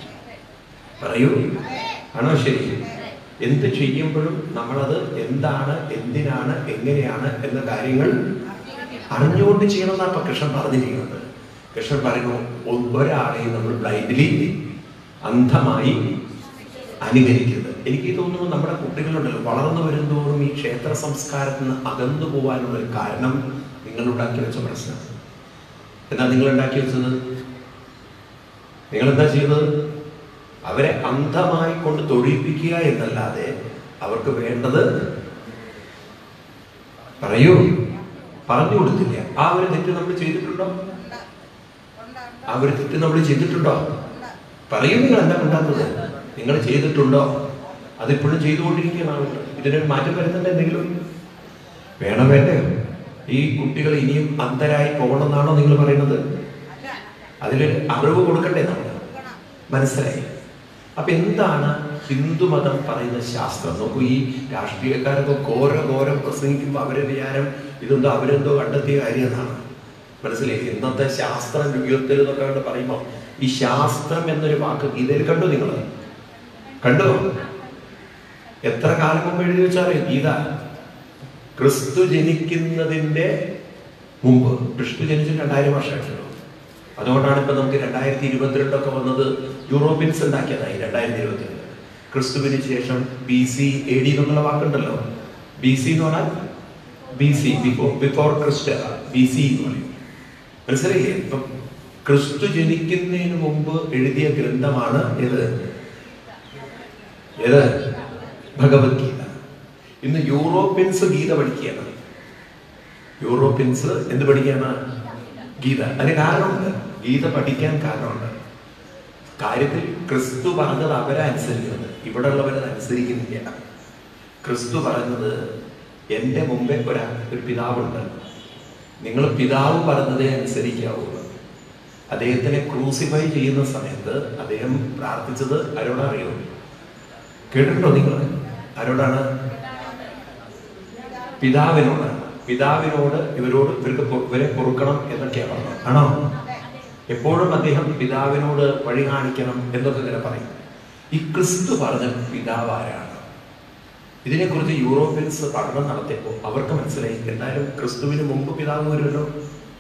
പറയൂ, ആണോ ശരി? എന്ത് ചെയ്യുമ്പോഴും നമ്മളത് എന്താണ്, എന്തിനാണ്, എങ്ങനെയാണ് എന്ന കാര്യങ്ങൾ അറിഞ്ഞുകൊണ്ട് ചെയ്യണമെന്നാണ് ഇപ്പൊ കൃഷ്ണൻ പറഞ്ഞിരിക്കുന്നത്. കൃഷ്ണൻ പറയുന്നു ഒരാളെയും നമ്മൾ ബ്ലൈൻഡ്ലി അന്ധമായി അനുകരിക്കരുത്. എനിക്ക് തോന്നുന്നു നമ്മുടെ കുട്ടികളുണ്ടല്ലോ വളർന്നു വരുന്തോറും ഈ ക്ഷേത്ര സംസ്കാരത്തിൽ നിന്ന് അകന്നു പോകാനുള്ള ഒരു കാരണം നിങ്ങൾ ഉണ്ടാക്കി വെച്ച പ്രശ്നം. എന്താ നിങ്ങൾ ഉണ്ടാക്കി വെച്ചത്? നിങ്ങൾ എന്താ ചെയ്തത്? അവരെ അന്ധമായി കൊണ്ട് തൊഴിപ്പിക്കുക എന്നല്ലാതെ അവർക്ക് വേണ്ടത് പറയൂ പറഞ്ഞു കൊടുത്തില്ല. ആ ഒരു തെറ്റ് നമ്മൾ ചെയ്തിട്ടുണ്ടോ? ആ ഒരു തെറ്റ് നമ്മൾ ചെയ്തിട്ടുണ്ടോ? പറയൂ, നിങ്ങൾ എന്താ ഉണ്ടാക്കുന്നത്? നിങ്ങൾ ചെയ്തിട്ടുണ്ടോ? അതിപ്പോഴും ചെയ്തുകൊണ്ടിരിക്കുകയാണ്. ഇതിനൊരു മാറ്റം വരുന്നുണ്ട് എന്തെങ്കിലും വേണം വേണ്ടേ? ഈ കുട്ടികൾ ഇനിയും അന്ധരായി പോകണമെന്നാണോ നിങ്ങൾ പറയുന്നത്? അതിലൊരു അറിവ് കൊടുക്കണ്ടേ നമ്മൾ? മനസ്സിലായി? അപ്പൊ എന്താണ് ഹിന്ദുമതം പറയുന്ന ശാസ്ത്രം? നോക്കൂ, ഈ രാഷ്ട്രീയക്കാരൊക്കെ ഘോര ഘോരം പ്രസംഗിക്കുമ്പോൾ അവരെ വിചാരം ഇതെന്തോ അവരെന്തോ കണ്ടെത്തിയ കാര്യം എന്നാണ്. മനസ്സിലായി? ഇന്നത്തെ ശാസ്ത്രം യുഗത്തിൽ എന്നൊക്കെ കണ്ട് പറയുമ്പോൾ ഈ ശാസ്ത്രം എന്നൊരു വാക്ക് ഗീതയിൽ കണ്ടു? നിങ്ങൾ കണ്ടു? എത്ര കാലം മുമ്പ് എഴുതി വെച്ചാൽ ഗീത ക്രിസ്തു ജനിക്കുന്നതിന്റെ മുമ്പ്. ക്രിസ്തു ജനിച്ചിട്ട് രണ്ടായിരം വർഷമായിട്ടുള്ളൂ. അതുകൊണ്ടാണ് ഇപ്പൊ നമുക്ക് രണ്ടായിരത്തി ഇരുപത്തിരണ്ടൊക്കെ വന്നത്. യൂറോപ്യൻസ് ഉണ്ടാക്കിയതായി രണ്ടായിരത്തി ഇരുപത്തിരണ്ട്. ക്രിസ്തുവിന് ശേഷം ബി സി എ ഡി എന്നുള്ള വാക്കുണ്ടല്ലോ. ബി സി എന്ന് പറഞ്ഞാൽ B C before before Christ, B C എന്ന് പറയും. മനസ്സിലായില്ലേ? ഇപ്പം ക്രിസ്തു ജനിക്കുന്നതിന് മുമ്പ് എഴുതിയ ഗ്രന്ഥമാണ് ഏത്? ഏത്? ഭഗവത്ഗീത. ഇന്ന് യൂറോപ്യൻസ് ഗീത പഠിക്കുകയാണ്. യൂറോപ്യൻസ് എന്ത് പഠിക്കുകയാണ്? ഗീത. അതിന് കാരണമുണ്ട്. ഗീത പഠിക്കാൻ കാരണമുണ്ട്. കാര്യത്തിൽ ക്രിസ്തു പറഞ്ഞത് അവരെ അനുസരിക്കുന്നത്, ഇവിടെ ഉള്ളവരത് അനുസരിക്കുന്നില്ല. ക്രിസ്തു പറഞ്ഞത് എൻ്റെ മുമ്പേ ഒരാ ഒരു പിതാവുണ്ട്, നിങ്ങൾ പിതാവ് പറഞ്ഞതേ അനുസരിക്കാവുള്ളൂ. അദ്ദേഹത്തിനെ ക്രൂസിഫൈ ചെയ്യുന്ന സമയത്ത് അദ്ദേഹം പ്രാർത്ഥിച്ചത് ആരോടറിയോ? കേട്ടിട്ടുണ്ടോ നിങ്ങൾ? ആരോടാണ്? പിതാവിനോടാണ്. പിതാവിനോട് ഇവരോട് ഇവർക്ക് ഇവരെ പൊറുക്കണം എന്നൊക്കെയാണ് പറഞ്ഞത്. ആണോ? എപ്പോഴും അദ്ദേഹം പിതാവിനോട് വഴി കാണിക്കണം എന്നൊക്കെ ഇങ്ങനെ പറയും. ഈ ക്രിസ്തു പറഞ്ഞ പിതാവ് ആരാണ്? ഇതിനെക്കുറിച്ച് യൂറോപ്യൻസ് പഠനം നടത്തിയപ്പോൾ അവർക്ക് മനസ്സിലായി എന്തായാലും ക്രിസ്തുവിന് മുമ്പ് പിതാവ് വരുമല്ലോ,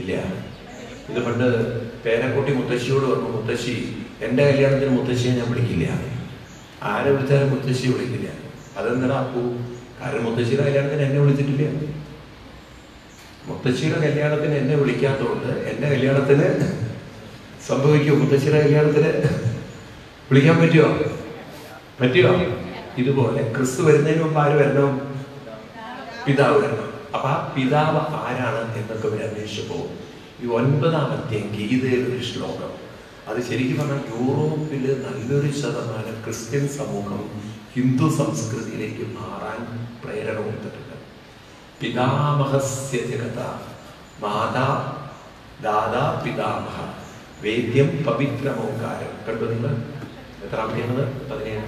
ഇല്ല. ഇത് പണ്ട് പേരക്കുട്ടി മുത്തശ്ശിയോട് പറഞ്ഞു, മുത്തശ്ശി എൻ്റെ കല്യാണത്തിന് മുത്തശ്ശിയെ ഞാൻ വിളിക്കില്ല, ആരെ വിളിച്ചാലും മുത്തശ്ശി വിളിക്കില്ല. അതെന്താ അപ്പൂ? കാരണം മുത്തശ്ശിയുടെ കല്യാണത്തിന് എന്നെ വിളിച്ചിട്ടില്ല. മുത്തശ്ശിയുടെ കല്യാണത്തിന് എന്നെ വിളിക്കാത്തതുകൊണ്ട് എൻ്റെ കല്യാണത്തിന് സംഭവിക്കുമോ? മുത്തശ്ശിയുടെ കല്യാണത്തിന് വിളിക്കാൻ പറ്റുമോ? പറ്റുമോ? ഇതുപോലെ ക്രിസ്തു വരുന്നതിന് മുമ്പ് ആര് വരണം? പിതാവ് വരണം. അപ്പൊ ആ പിതാവ് ആരാണ് എന്നൊക്കെ ഇവർ അന്വേഷിച്ചു പോകും. ഈ ഒൻപതാമത്തെ ഗീതയിൽ ഒരു ശ്ലോകം, അത് ശരിക്കും പറഞ്ഞാൽ യൂറോപ്പില് നല്ലൊരു ശതമാനം ക്രിസ്ത്യൻ സമൂഹം ഹിന്ദു സംസ്കൃതിയിലേക്ക് മാറാൻ പ്രേരണ കൊടുത്തിട്ടുണ്ട്. പിതാമഹസ്യ ജഗത മാതാ ദാദാ പിതാമഹ വേദ്യം പവിത്രമോകാരം. കണ്ടു നിങ്ങൾ? എത്രാമത്തേത്? പതിനേഴ്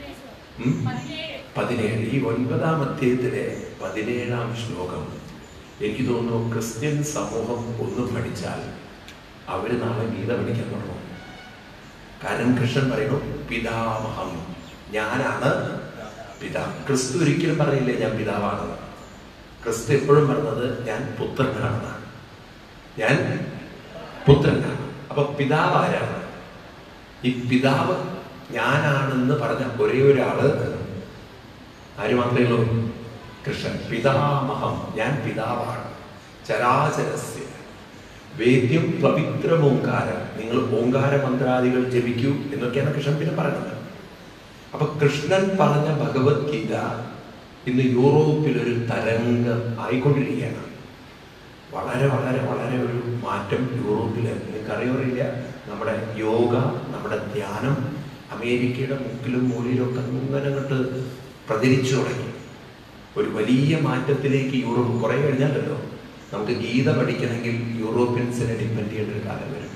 പതിനേഴ് ഈ ഒൻപതാം അധ്യായത്തിലെ പതിനേഴാം ശ്ലോകം എനിക്ക് തോന്നുന്നു ക്രിസ്ത്യൻ സമൂഹം ഒന്ന് പഠിച്ചാൽ അവര് നാളെ ഗീത പഠിക്കാൻ തുടങ്ങും. കാരണം കൃഷ്ണൻ പറയുന്നു പിതാമഹം, ഞാനാണ് പിതാവ്. ക്രിസ്തു ഒരിക്കലും പറയില്ലേ ഞാൻ പിതാവാണെന്ന്. ക്രിസ്തു എപ്പോഴും പറഞ്ഞത് ഞാൻ പുത്രനാണെന്നാണ്, ഞാൻ പുത്രനാണ്. അപ്പൊ പിതാവ് ആരാണ്? ഈ പിതാവ് ഞാനാണെന്ന് പറഞ്ഞ ഒരേ ഒരാള് ആര് മാത്രമേ ഉള്ളൂ? കൃഷ്ണൻ. പിതാമഹം, ഞാൻ പിതാവാണ്. ചരാചരസ്യ വേദ്യം പവിത്രമോങ്കാരം, നിങ്ങൾ ഓങ്കാര മന്ത്രാദികൾ ജപിക്കൂ എന്നൊക്കെയാണ് കൃഷ്ണൻ പിന്നെ പറയുന്നത്. അപ്പൊ കൃഷ്ണൻ പറഞ്ഞ ഭഗവത്ഗീത ഇന്ന് യൂറോപ്പിൽ ഒരു തരംഗം ആയിക്കൊണ്ടിരിക്കുകയാണ്. വളരെ വളരെ വളരെ ഒരു മാറ്റം യൂറോപ്പില് നിങ്ങൾക്കറിയാറില്ല. നമ്മുടെ യോഗ, നമ്മുടെ ധ്യാനം അമേരിക്കയുടെ മുക്കിലും മൂലയിലും ഒക്കെ അങ്ങനെ അങ്ങോട്ട് പ്രചരിച്ചു തുടങ്ങി. ഒരു വലിയ മാറ്റത്തിലേക്ക് യൂറോപ്പ് കുറെ കഴിഞ്ഞാലല്ലോ നമുക്ക് ഗീത പഠിക്കണമെങ്കിൽ യൂറോപ്യൻസിനെ ഡിപ്പെൻഡ് ചെയ്യേണ്ട ഒരു കാലം വരും.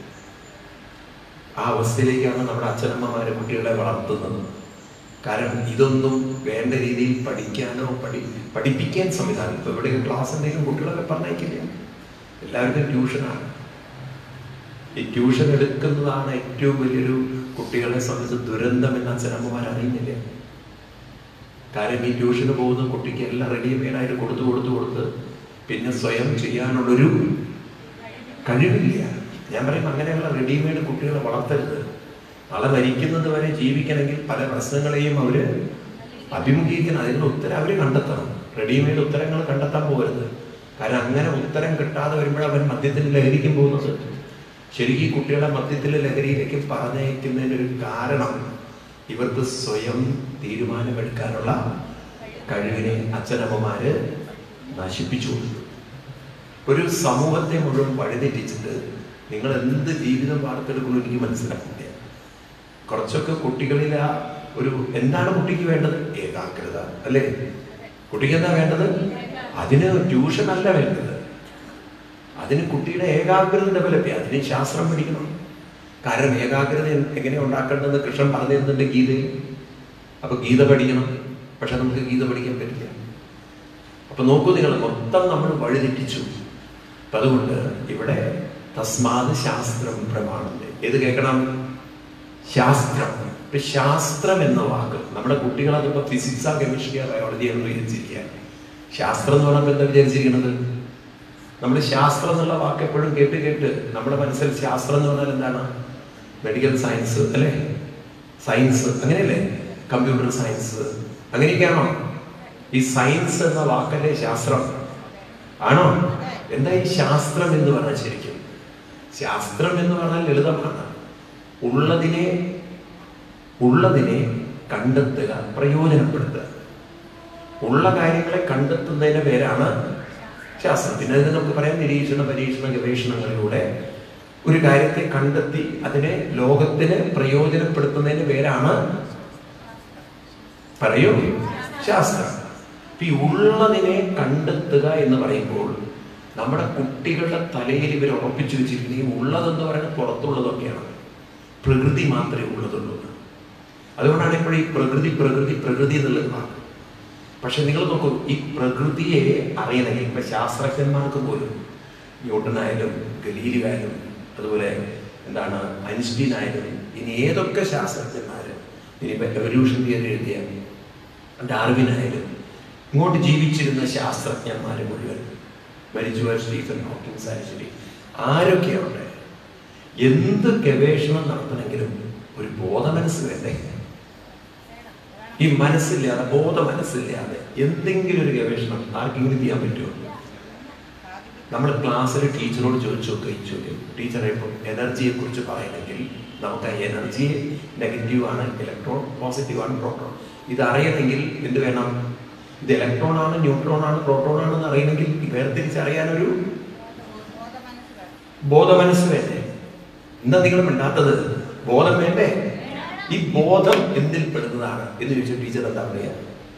ആ അവസ്ഥയിലേക്കാണ് നമ്മുടെ അച്ഛനമ്മമാര് കുട്ടികളെ വളർത്തുന്നത്. കാരണം ഇതൊന്നും വേണ്ട രീതിയിൽ പഠിക്കാനോ പഠി പഠിപ്പിക്കാൻ സംവിധാനം. ഇപ്പൊ ഇവിടെ ക്ലാസ് എന്തെങ്കിലും കുട്ടികളൊക്കെ പറഞ്ഞേക്കില്ല, എല്ലാവർക്കും ട്യൂഷനാണ്. ഈ ട്യൂഷൻ എടുക്കുന്നതാണ് ഏറ്റവും വലിയൊരു കുട്ടികളെ സംബന്ധിച്ച് ദുരന്തം എന്ന് അച്ഛനമ്മമാർ അറിയുന്നില്ല. കാരണം ഈ ട്യൂഷന് പോകുന്ന കുട്ടിക്ക് എല്ലാം റെഡിമെയ്ഡായിട്ട് കൊടുത്ത് കൊടുത്ത് കൊടുത്ത് പിന്നെ സ്വയം ചെയ്യാനുള്ളൊരു കഴിവില്ല. ഞാൻ പറയും അങ്ങനെയുള്ള റെഡിമെയ്ഡ് കുട്ടികളെ വളർത്തരുത്. നാളെ മരിക്കുന്നത് വരെ ജീവിക്കണമെങ്കിൽ പല പ്രശ്നങ്ങളെയും അവര് അഭിമുഖീകരിക്കണം. അതിനുള്ള ഉത്തരം അവര് കണ്ടെത്തണം. റെഡിമെയ്ഡ് ഉത്തരങ്ങൾ കണ്ടെത്താൻ പോകരുത്. കാരണം അങ്ങനെ ഉത്തരം കിട്ടാതെ വരുമ്പോഴാണ് അവൻ മദ്യത്തിൽ ലഹരിക്കും പോകുന്നത്. ശരിക്കും കുട്ടികളെ മദ്യത്തിലെ ലഹരിയിലേക്ക് പറഞ്ഞയക്കുന്നതിനൊരു കാരണം ഇവർക്ക് സ്വയം തീരുമാനമെടുക്കാനുള്ള കഴിവിനെ അച്ഛനമ്മമാര് നശിപ്പിച്ചു കൊടുത്തു. ഒരു സമൂഹത്തെ മുഴുവൻ വഴിതെറ്റിച്ചിട്ട് നിങ്ങൾ എന്ത് ജീവിതം വാർത്തെടുക്കുന്നു എനിക്ക് മനസ്സിലാക്കില്ല. കുറച്ചൊക്കെ കുട്ടികളിൽ ആ ഒരു എന്താണ് കുട്ടിക്ക് വേണ്ടത്? ഏകാഗ്രത അല്ലേ? കുട്ടിക്ക് എന്താ വേണ്ടത്? അതിന് ട്യൂഷൻ അല്ല വേണ്ടത്. അതിന് കുട്ടിയുടെ ഏകാഗ്രത ഡെവലപ്പ് ചെയ്യാം. അതിന് ശാസ്ത്രം പഠിക്കണം. കാരണം ഏകാഗ്രത എങ്ങനെ ഉണ്ടാക്കേണ്ടതെന്ന് കൃഷ്ണൻ പറഞ്ഞു തരുന്നുണ്ട് ഗീതയിൽ. അപ്പൊ ഗീത പഠിക്കണം. പക്ഷെ നമുക്ക് ഗീത പഠിക്കാൻ പറ്റില്ല. അപ്പൊ നോക്കൂ നിങ്ങൾ, മൊത്തം നമ്മൾ വഴിതെറ്റിച്ചു. അപ്പൊ അതുകൊണ്ട് ഇവിടെ തസ്മാത് ശാസ്ത്രം പ്രമാണത്തെ ഏത് കേൾക്കണം? ശാസ്ത്രം. ഇപ്പൊ ശാസ്ത്രം എന്ന വാക്ക് നമ്മുടെ കുട്ടികൾ അതിപ്പോ ഫിസിക്സാ കെമിസ്ട്രിയാ ബയോളജിയാണെന്ന് വിചാരിച്ചിരിക്കുകയാണ്. ശാസ്ത്രം എന്ന് പറയുമ്പോൾ എന്താ വിചാരിച്ചിരിക്കുന്നത്? നമ്മൾ ശാസ്ത്രം എന്നുള്ള വാക്ക് എപ്പോഴും കേട്ട് കേട്ട് നമ്മുടെ മനസ്സിൽ ശാസ്ത്രം എന്ന് പറഞ്ഞാൽ എന്താണ്? മെഡിക്കൽ സയൻസ് അല്ലേ? സയൻസ് അങ്ങനെയല്ലേ? കമ്പ്യൂട്ടർ സയൻസ് അങ്ങനെയൊക്കെയാണോ? ഈ സയൻസ് എന്ന വാക്കല്ലേ ശാസ്ത്രം? ആണോ? എന്താ ഈ ശാസ്ത്രം എന്ന് പറഞ്ഞാൽ? ശരിക്കും ശാസ്ത്രം എന്ന് പറഞ്ഞാൽ ലളിതമാണ്. ഉള്ളതിനെ ഉള്ളതിനെ കണ്ടെത്തുക, പ്രയോജനപ്പെടുത്തുക. ഉള്ള കാര്യങ്ങളെ കണ്ടെത്തുന്നതിന്റെ പേരാണ് ശാസ്ത്രം. പിന്നെ അതിന് നമുക്ക് പറയാം നിരീക്ഷണ പരീക്ഷണ ഗവേഷണങ്ങളിലൂടെ ഒരു കാര്യത്തെ കണ്ടെത്തി അതിനെ ലോകത്തിന് പ്രയോജനപ്പെടുത്തുന്നതിന്റെ പേരാണ് പറയൂ ശാസ്ത്രം. ഈ ഉള്ളതിനെ കണ്ടെത്തുക എന്ന് പറയുമ്പോൾ നമ്മുടെ കുട്ടികളുടെ തലയിൽ ഇവർ ഉറപ്പിച്ചു വെച്ചിരിക്കുന്നത് ഈ ഉള്ളതെന്ന് പറയുന്നത് പുറത്തുള്ളതൊക്കെയാണ്, പ്രകൃതി മാത്രമേ ഉള്ളതുള്ളൂ. അതുകൊണ്ടാണ് ഇപ്പോഴും ഈ പ്രകൃതി പ്രകൃതി പ്രകൃതി എന്നുള്ളത് വാക്ക്. പക്ഷെ നിങ്ങൾ നോക്കൂ, ഈ പ്രകൃതിയെ അറിയണമെങ്കിൽ ഇപ്പൊ ശാസ്ത്രജ്ഞന്മാർക്ക് പോലും ന്യൂട്ടനായാലും ഗലീലിയായാലും അതുപോലെ എന്താണ് ഐൻസ്റ്റീൻ ആയാലും ഇനി ഏതൊക്കെ ശാസ്ത്രജ്ഞന്മാര് ഇനിയിപ്പോ എവല്യൂഷൻ തിയറി എഴുതിയ ഡാർവിനായാലും ഇങ്ങോട്ട് ജീവിച്ചിരുന്ന ശാസ്ത്രജ്ഞന്മാര് മുഴുവൻ മരിച്ചുപോയ സ്റ്റീഫൻ ഹോക്കിൻസ് ആയാലും ശരി ആരൊക്കെയുണ്ട്? എന്ത് ഗവേഷണം നടത്തണമെങ്കിലും ഒരു ബോധ മനസ്സ് വേണ്ടേ? ഈ മനസ്സില്ലാതെ, ബോധ മനസ്സില്ലാതെ എന്തെങ്കിലും ഒരു ഗവേഷണം ആർക്കെങ്കിലും ചെയ്യാൻ പറ്റുമോ? നമ്മൾ ക്ലാസ്സിൽ ടീച്ചറോട് ചോദിച്ചു നോക്കുക ഈ ചോദ്യം. ടീച്ചറെ ഇപ്പം എനർജിയെ കുറിച്ച് പറയണമെങ്കിൽ നമുക്ക് ആ എനർജി നെഗറ്റീവ് ആണ്, ഇലക്ട്രോൺ പോസിറ്റീവ് ആണ്, പ്രോട്ടോൺ, ഇത് അറിയണമെങ്കിൽ എന്ത് വേണം? ഇത് ഇലക്ട്രോൺ ആണ്, ന്യൂട്രോൺ ആണ്, പ്രോട്ടോൺ ആണെന്ന് അറിയണമെങ്കിൽ വേർതിരിച്ചറിയാനൊരു ബോധ മനസ്സ് വേണ്ടേ? എന്താ നിങ്ങൾ മിണ്ടാത്തത്? ബോധം വേണ്ടേ? ഈ ബോധം എന്തിൽ പെടുന്നതാണ് എന്ന് ചോദിച്ചാൽ ടീച്ചർ എന്താ പറയാ?